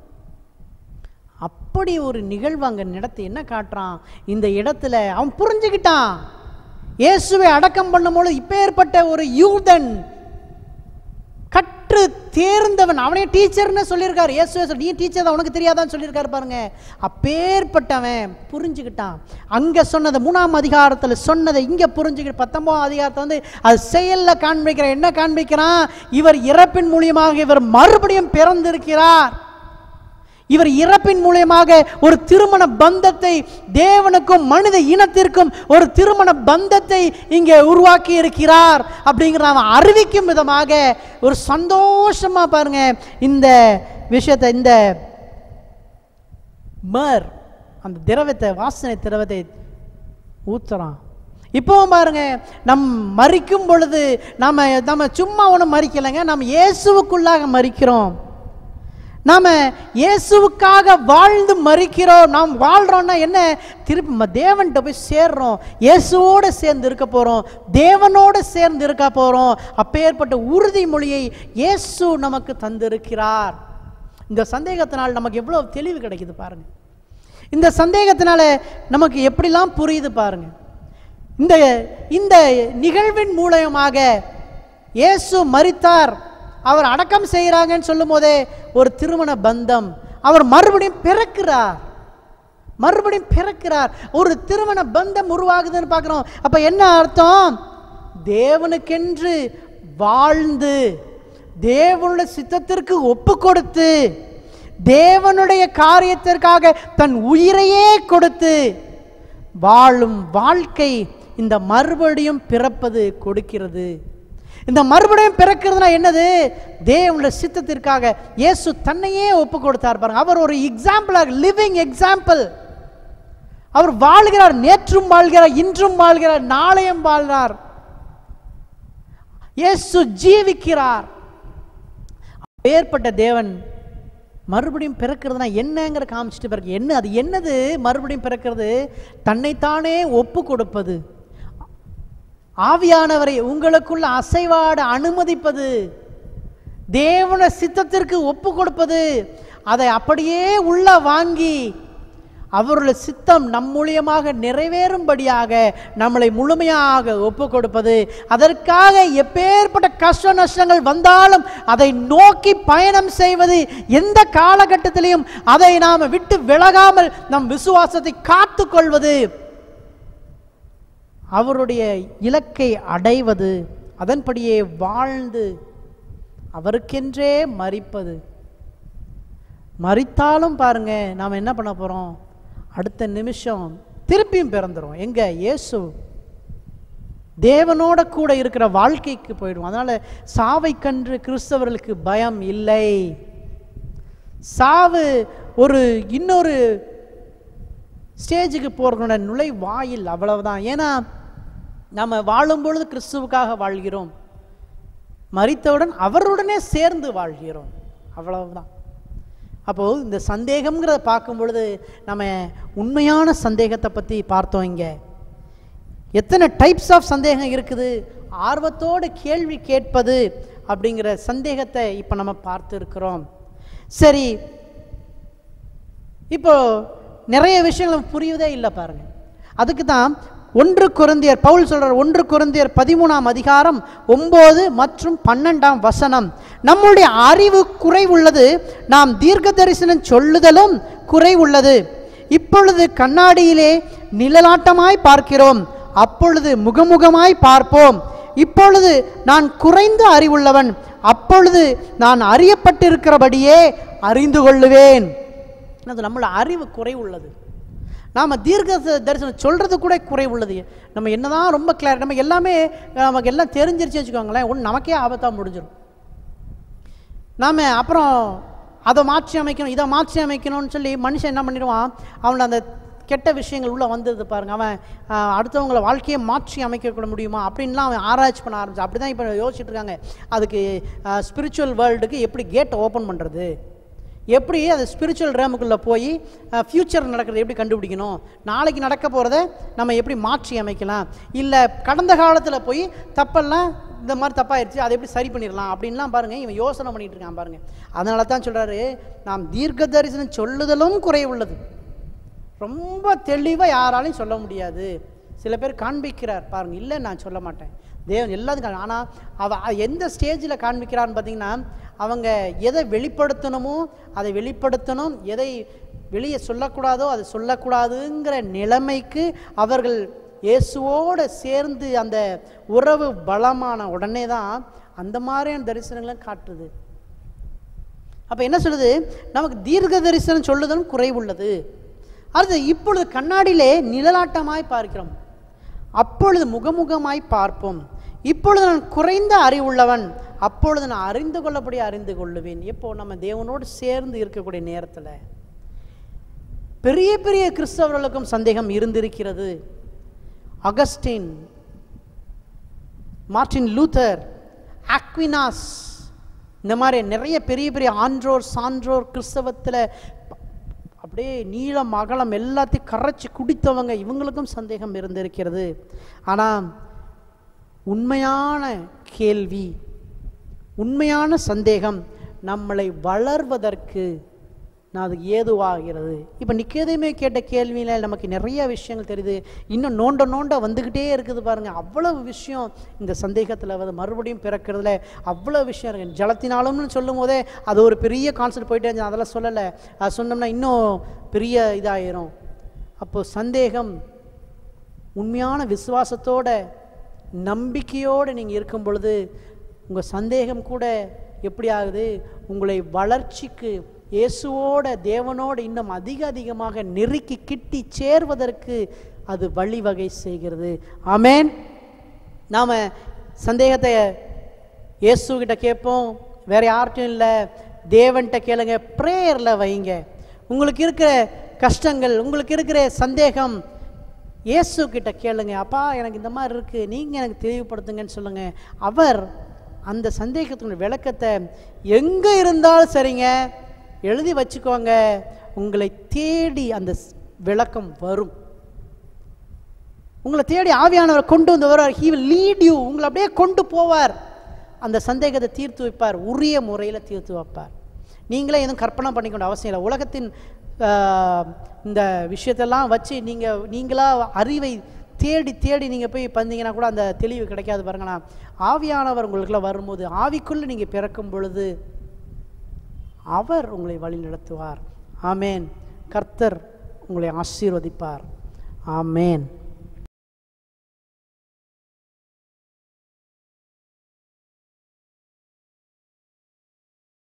அப்படி ஒரு நிகழ்வு அங்கே நடத்தி என்ன காட்டுறான், இந்த இடத்துல அவன் புரிஞ்சுக்கிட்டான். இயேசுவை அடக்கம் பண்ணும்போது இப்பேற்பட்ட ஒரு யூதன், கற்று தேர்ந்தவன், அவனே டீச்சர்னு சொல்லியிருக்காரு. இயேசு நீ டீச்சர் தான், உனக்கு தெரியாதான்னு சொல்லியிருக்காரு பாருங்க. அப்பேற்பட்டவன் புரிஞ்சுக்கிட்டான். அங்கே சொன்னதை மூணாம் அதிகாரத்தில் சொன்னதை இங்கே புரிஞ்சுக்கிட்டு பத்தொன்பதாம் அதிகாரத்தை வந்து அது செயலில் காண்பிக்கிறான். என்ன காண்பிக்கிறான், இவர் இறப்பின் மூலியமாக இவர் மறுபடியும் பிறந்திருக்கிறார். இவர் இறப்பின் மூலமாக ஒரு திருமண பந்தத்தை தேவனுக்கும் மனித இனத்திற்கும் ஒரு திருமண பந்தத்தை இங்கே உருவாக்கி இருக்கிறார் அப்படிங்கிற அவன் அறிவிக்கும் விதமாக ஒரு சந்தோஷமா பாருங்க இந்த விஷயத்தை, இந்த மர் அந்த திரவத்தை வாசனை திரவத்தை ஊத்துறான். இப்போவும் பாருங்க, நம் மரிக்கும் பொழுது நம்ம நம்ம சும்மா ஒன்றும் மரிக்கலைங்க, நம்ம இயேசுவுக்குள்ளாக மரிக்கிறோம். நாம் இயேசுவுக்காக வாழ்ந்து மரிக்கிறோம். நாம் வாழ்கிறோன்னா என்ன, திருப்பி தேவன்கிட்ட போய் சேர்றோம், இயேசுவோடு சேர்ந்து இருக்க போகிறோம், தேவனோடு சேர்ந்து இருக்க போகிறோம். அப்பேற்பட்ட உறுதிமொழியை இயேசு நமக்கு தந்திருக்கிறார். இந்த சந்தேகத்தினால் நமக்கு எவ்வளோ தெளிவு கிடைக்குது பாருங்கள். இந்த சந்தேகத்தினால நமக்கு எப்படிலாம் புரியுது பாருங்க. இந்த இந்த நிகழ்வின் மூலமாக இயேசு மரித்தார், அவர் அடக்கம் செய்கிறாங்கன்னு சொல்லும் போதே ஒரு திருமண பந்தம், அவர் மறுபடியும் பிறக்கிறார், மறுபடியும் பிறக்கிறார், ஒரு திருமண பந்தம் உருவாகுதுன்னு பார்க்குறோம். அப்போ என்ன அர்த்தம், தேவனுக்கென்று வாழ்ந்து தேவனுடைய சித்தத்திற்கு ஒப்பு கொடுத்து தேவனுடைய காரியத்திற்காக தன் உயிரையே கொடுத்து வாழும் வாழ்க்கை இந்த மறுபடியும் பிறப்பது கொடுக்கிறது. இந்த மறுபடியும் பிறக்கிறதுனா என்னது, தேவனுடைய சித்தத்திற்காக இயேசு தன்னையே ஒப்பு கொடுத்தார் பாருங்க. அவர் ஒரு எக்ஸாம்பிளாக, லிவிங் எக்ஸாம்பிள். அவர் வாழ்கிறார், நேற்றும் வாழ்கிறார், இன்றும் வாழ்கிறார், நாளையும் வாழ்கிறார். இயேசு ஜீவிக்கிறார். ஏற்பட்ட தேவன் மறுபடியும் பிறக்கிறதுனா என்னங்கிற காமிச்சிட்டு பிறகு என்ன, அது என்னது மறுபடியும் பிறக்கிறது, தன்னைத்தானே ஒப்பு கொடுப்பது, ஆவியானவரை உங்களுக்குள்ள அசைவாட அனுமதிப்பது, தேவனுடைய சித்தத்திற்கு ஒப்பு கொடுப்பது, அதை அப்படியே உள்ள வாங்கி அவருடைய சித்தம் நம் மூலியமாக நிறைவேறும்படியாக நம்மளை முழுமையாக ஒப்பு கொடுப்பது. அதற்காக எப்பேற்பட்ட கஷ்ட நஷ்டங்கள் வந்தாலும் அதை நோக்கி பயணம் செய்வது, எந்த காலகட்டத்திலையும் அதை நாம் விட்டு விலகாமல் நம் விசுவாசத்தை காத்து கொள்வது. அவருடைய இலக்கை அடைவது, அதன்படியே வாழ்ந்து அவருக்கென்றே மரிப்பது. மரித்தாலும் பாருங்க நாம் என்ன பண்ண போகிறோம், அடுத்த நிமிஷம் திருப்பியும் பிறந்துடும். எங்க? இயேசு தேவனோட கூட இருக்கிற வாழ்க்கைக்கு போயிடும். அதனால சாவை கன்று கிறிஸ்தவர்களுக்கு பயம் இல்லை. சாவு ஒரு இன்னொரு ஸ்டேஜுக்கு போகிற நுழைவாயில், அவ்வளவுதான். ஏன்னா நம்ம வாழும் பொழுது கிறிஸ்துவுக்காக வாழ்கிறோம், மரித்தவுடன் அவருடனே சேர்ந்து வாழ்கிறோம், அவ்வளவுதான். அப்போது இந்த சந்தேகம்ங்கிறத பார்க்கும் பொழுது நம்ம உண்மையான சந்தேகத்தை பற்றி பார்த்தோம். இங்கே எத்தனை டைப்ஸ் ஆஃப் சந்தேகம் இருக்குது, ஆர்வத்தோடு கேள்வி கேட்பது அப்படிங்கிற சந்தேகத்தை இப்போ நம்ம பார்த்து இருக்கிறோம். சரி, இப்போ நிறைய விஷயங்கள் புரியுதே இல்லை பாருங்க. அதுக்கு தான் ஒன்று கொரிந்தியர் பவுல் சொல்றார், ஒன்று கொரிந்தியர் பதிமூணாம் அதிகாரம் ஒன்பது மற்றும் பன்னெண்டாம் வசனம். நம்முடைய அறிவு குறைவுள்ளது, நாம் தீர்க்க தரிசனம் சொல்லுதலும் குறைவுள்ளது. இப்பொழுது கண்ணாடியிலே நிழலாட்டமாய் பார்க்கிறோம், அப்பொழுது முகமுகமாய் பார்ப்போம். இப்பொழுது நான் குறைந்த அறிவுள்ளவன், அப்பொழுது நான் அறியப்பட்டிருக்கிறபடியே அறிந்து கொள்ளுவேன். நம்மள அறிவு குறைவுள்ளது, நாம் தீர்க்க தரிசனம் சொல்கிறது கூட குறைவுள்ளது. நம்ம என்னதான் ரொம்ப கிளியர், நம்ம எல்லாமே நமக்கு எல்லாம் தெரிஞ்சிருச்சு வச்சுக்கோங்களேன், ஒன்று நமக்கே ஆபத்தாக முடிஞ்சிடும். நாம் அப்புறம் அதை மாற்றி அமைக்கணும், இதை மாற்றி அமைக்கணும்னு சொல்லி மனுஷன் என்ன பண்ணிடுவான், அவனை அந்த கெட்ட விஷயங்கள் உள்ளே வந்துடுது பாருங்கள். அவன் அடுத்தவங்கள வாழ்க்கையை மாற்றி அமைக்க முடியுமா அப்படின்லாம் அவன் ஆராய்ச்சி பண்ண ஆரம்பிச்சான். அப்படி தான் இப்போ யோசிச்சுட்டு இருக்காங்க. அதுக்கு ஸ்பிரிச்சுவல் வேர்ல்டுக்கு எப்படி கேட்டை ஓப்பன் பண்ணுறது, எப்படி அது ஸ்பிரிச்சுவல் ரேமுக்குள்ளே போய் ஃப்யூச்சர் நடக்கிறது எப்படி கண்டுபிடிக்கணும், நாளைக்கு நடக்க போகிறத நம்ம எப்படி மாற்றி அமைக்கலாம், இல்லை கடந்த காலத்தில் போய் தப்பெல்லாம் இந்த மாதிரி தப்பாயிருச்சு அதை எப்படி சரி பண்ணிடலாம் அப்படின்லாம் பாருங்கள் இவன் யோசனை பண்ணிகிட்டு இருக்கான் பாருங்கள். அதனால தான் சொல்கிறாரு, நாம் தீர்க்க தரிசனம் சொல்லுதலும் குறைவுள்ளது. ரொம்ப தெளிவாக யாராலையும் சொல்ல முடியாது. சில பேர் காண்பிக்கிறார் பாருங்கள், இல்லை நான் சொல்ல மாட்டேன், தேவன் எல்லாத்துக்கும். ஆனால் அவ எந்த ஸ்டேஜில் காண்பிக்கிறான்னு பார்த்தீங்கன்னா, அவங்க எதை வெளிப்படுத்தணுமோ அதை வெளிப்படுத்தணும், எதை வெளியே சொல்லக்கூடாதோ அதை சொல்லக்கூடாதுங்கிற நிலைமைக்கு அவர்கள் இயேசுவோடு சேர்ந்து அந்த உறவு பலமான உடனே தான் அந்த மாதிரியான தரிசனங்களை காட்டுது. அப்போ என்ன சொல்லுது, நமக்கு தீர்க்க தரிசனம் சொல்லுதலும் குறைவுள்ளது. அடுத்து, இப்பொழுது கண்ணாடியிலே நிழலாட்டமாய் பார்க்கிறோம், அப்பொழுது முகமுகமாய் பார்ப்போம். இப்பொழுது நான் குறைந்த அறிவுள்ளவன், அப்பொழுது நான் அறிந்து கொள்ளப்படி அறிந்து கொள்ளுவேன். எப்போ நம்ம தேவனோடு சேர்ந்து இருக்கக்கூடிய நேரத்தில் பெரிய பெரிய கிறிஸ்தவர்களுக்கும் சந்தேகம் இருந்திருக்கிறது. அகஸ்டின், மார்ட்டின் லூத்தர், ஆக்வினாஸ், இந்த மாதிரி நிறைய பெரிய பெரிய ஆன்றோர் சான்றோர் கிறிஸ்தவத்தில் அப்படியே நீளம் அகலம் எல்லாத்தையும் கரைச்சி குடித்தவங்க, இவங்களுக்கும் சந்தேகம் இருந்திருக்கிறது. ஆனால் உண்மையான கேள்வி, உண்மையான சந்தேகம் நம்மளை வளர்வதற்கு நான் அது ஏதுவாகிறது. இப்போ நிக்கேதேமே கேட்ட கேள்வியில் நமக்கு நிறைய விஷயங்கள் தெரியுது. இன்னும் நோண்ட நோண்ட வந்துக்கிட்டே இருக்குது பாருங்கள். அவ்வளவு விஷயம் இந்த சந்தேகத்தில் வந்து மறுபடியும் பிறக்கிறதுல அவ்வளோ விஷயம் இருக்குது. ஜலத்தினாலும்னு சொல்லும் போதே அது ஒரு பெரிய கான்செப்ட் போயிட்டே இருந்துச்சு, அதெல்லாம் சொல்லலை. அது சொன்னோம்னா இன்னும் பெரிய இதாயிரும். அப்போது சந்தேகம் உண்மையான விசுவாசத்தோட நம்பிக்கையோடு நீங்கள் இருக்கும் பொழுது உங்கள் சந்தேகம் கூட எப்படி ஆகுது, உங்களை வளர்ச்சிக்கு இயேசுவோட தேவனோடு இன்னும் அதிக அதிகமாக நெருக்கி கிட்டி சேர்வதற்கு அது வழிவகை செய்கிறது. ஆமேன். நாம் சந்தேகத்தை இயேசுகிட்ட கேட்போம், வேறு யார்ட்டும் இல்லை, தேவன்கிட்ட கேளுங்க, ப்ரேயரில் வைங்க. உங்களுக்கு இருக்கிற கஷ்டங்கள், உங்களுக்கு இருக்கிற சந்தேகம் இயேசு கிட்ட கேளுங்க. அப்பா எனக்கு இந்த மாதிரி இருக்குது, நீங்கள் எனக்கு தெளிவுபடுத்துங்கன்னு சொல்லுங்கள். அவர் அந்த சந்தேகத்தினுடைய விளக்கத்தை எங்கே இருந்தாலும் சரிங்க எழுதி வச்சுக்கோங்க, உங்களை தேடி அந்த விளக்கம் வரும். உங்களை தேடி ஆவியானவர் கொண்டு வந்து வருவார். He will lead you. உங்களை அப்படியே கொண்டு போவார், அந்த சந்தேகத்தை தீர்த்து வைப்பார், உரிய முறையில் தீர்த்து வைப்பார். நீங்களே எதுவும் கற்பனை பண்ணிக்கொண்ட அவசியம் இல்லை. உலகத்தின் இந்த விஷயத்தெல்லாம் வச்சு நீங்கள் நீங்களாக அறிவை தேடி தேடி நீங்கள் போய் பந்தீங்கன்னா கூட அந்த தெளிவு கிடைக்காது பாருங்களா. ஆவியானவர் உங்களுக்குலாம் வரும்போது, ஆவிக்குள்ளே நீங்கள் பிறக்கும் பொழுது அவர் உங்களை வழி நடத்துவார். ஆமேன். கர்த்தர் உங்களை ஆசீர்வதிப்பார். ஆமேன்.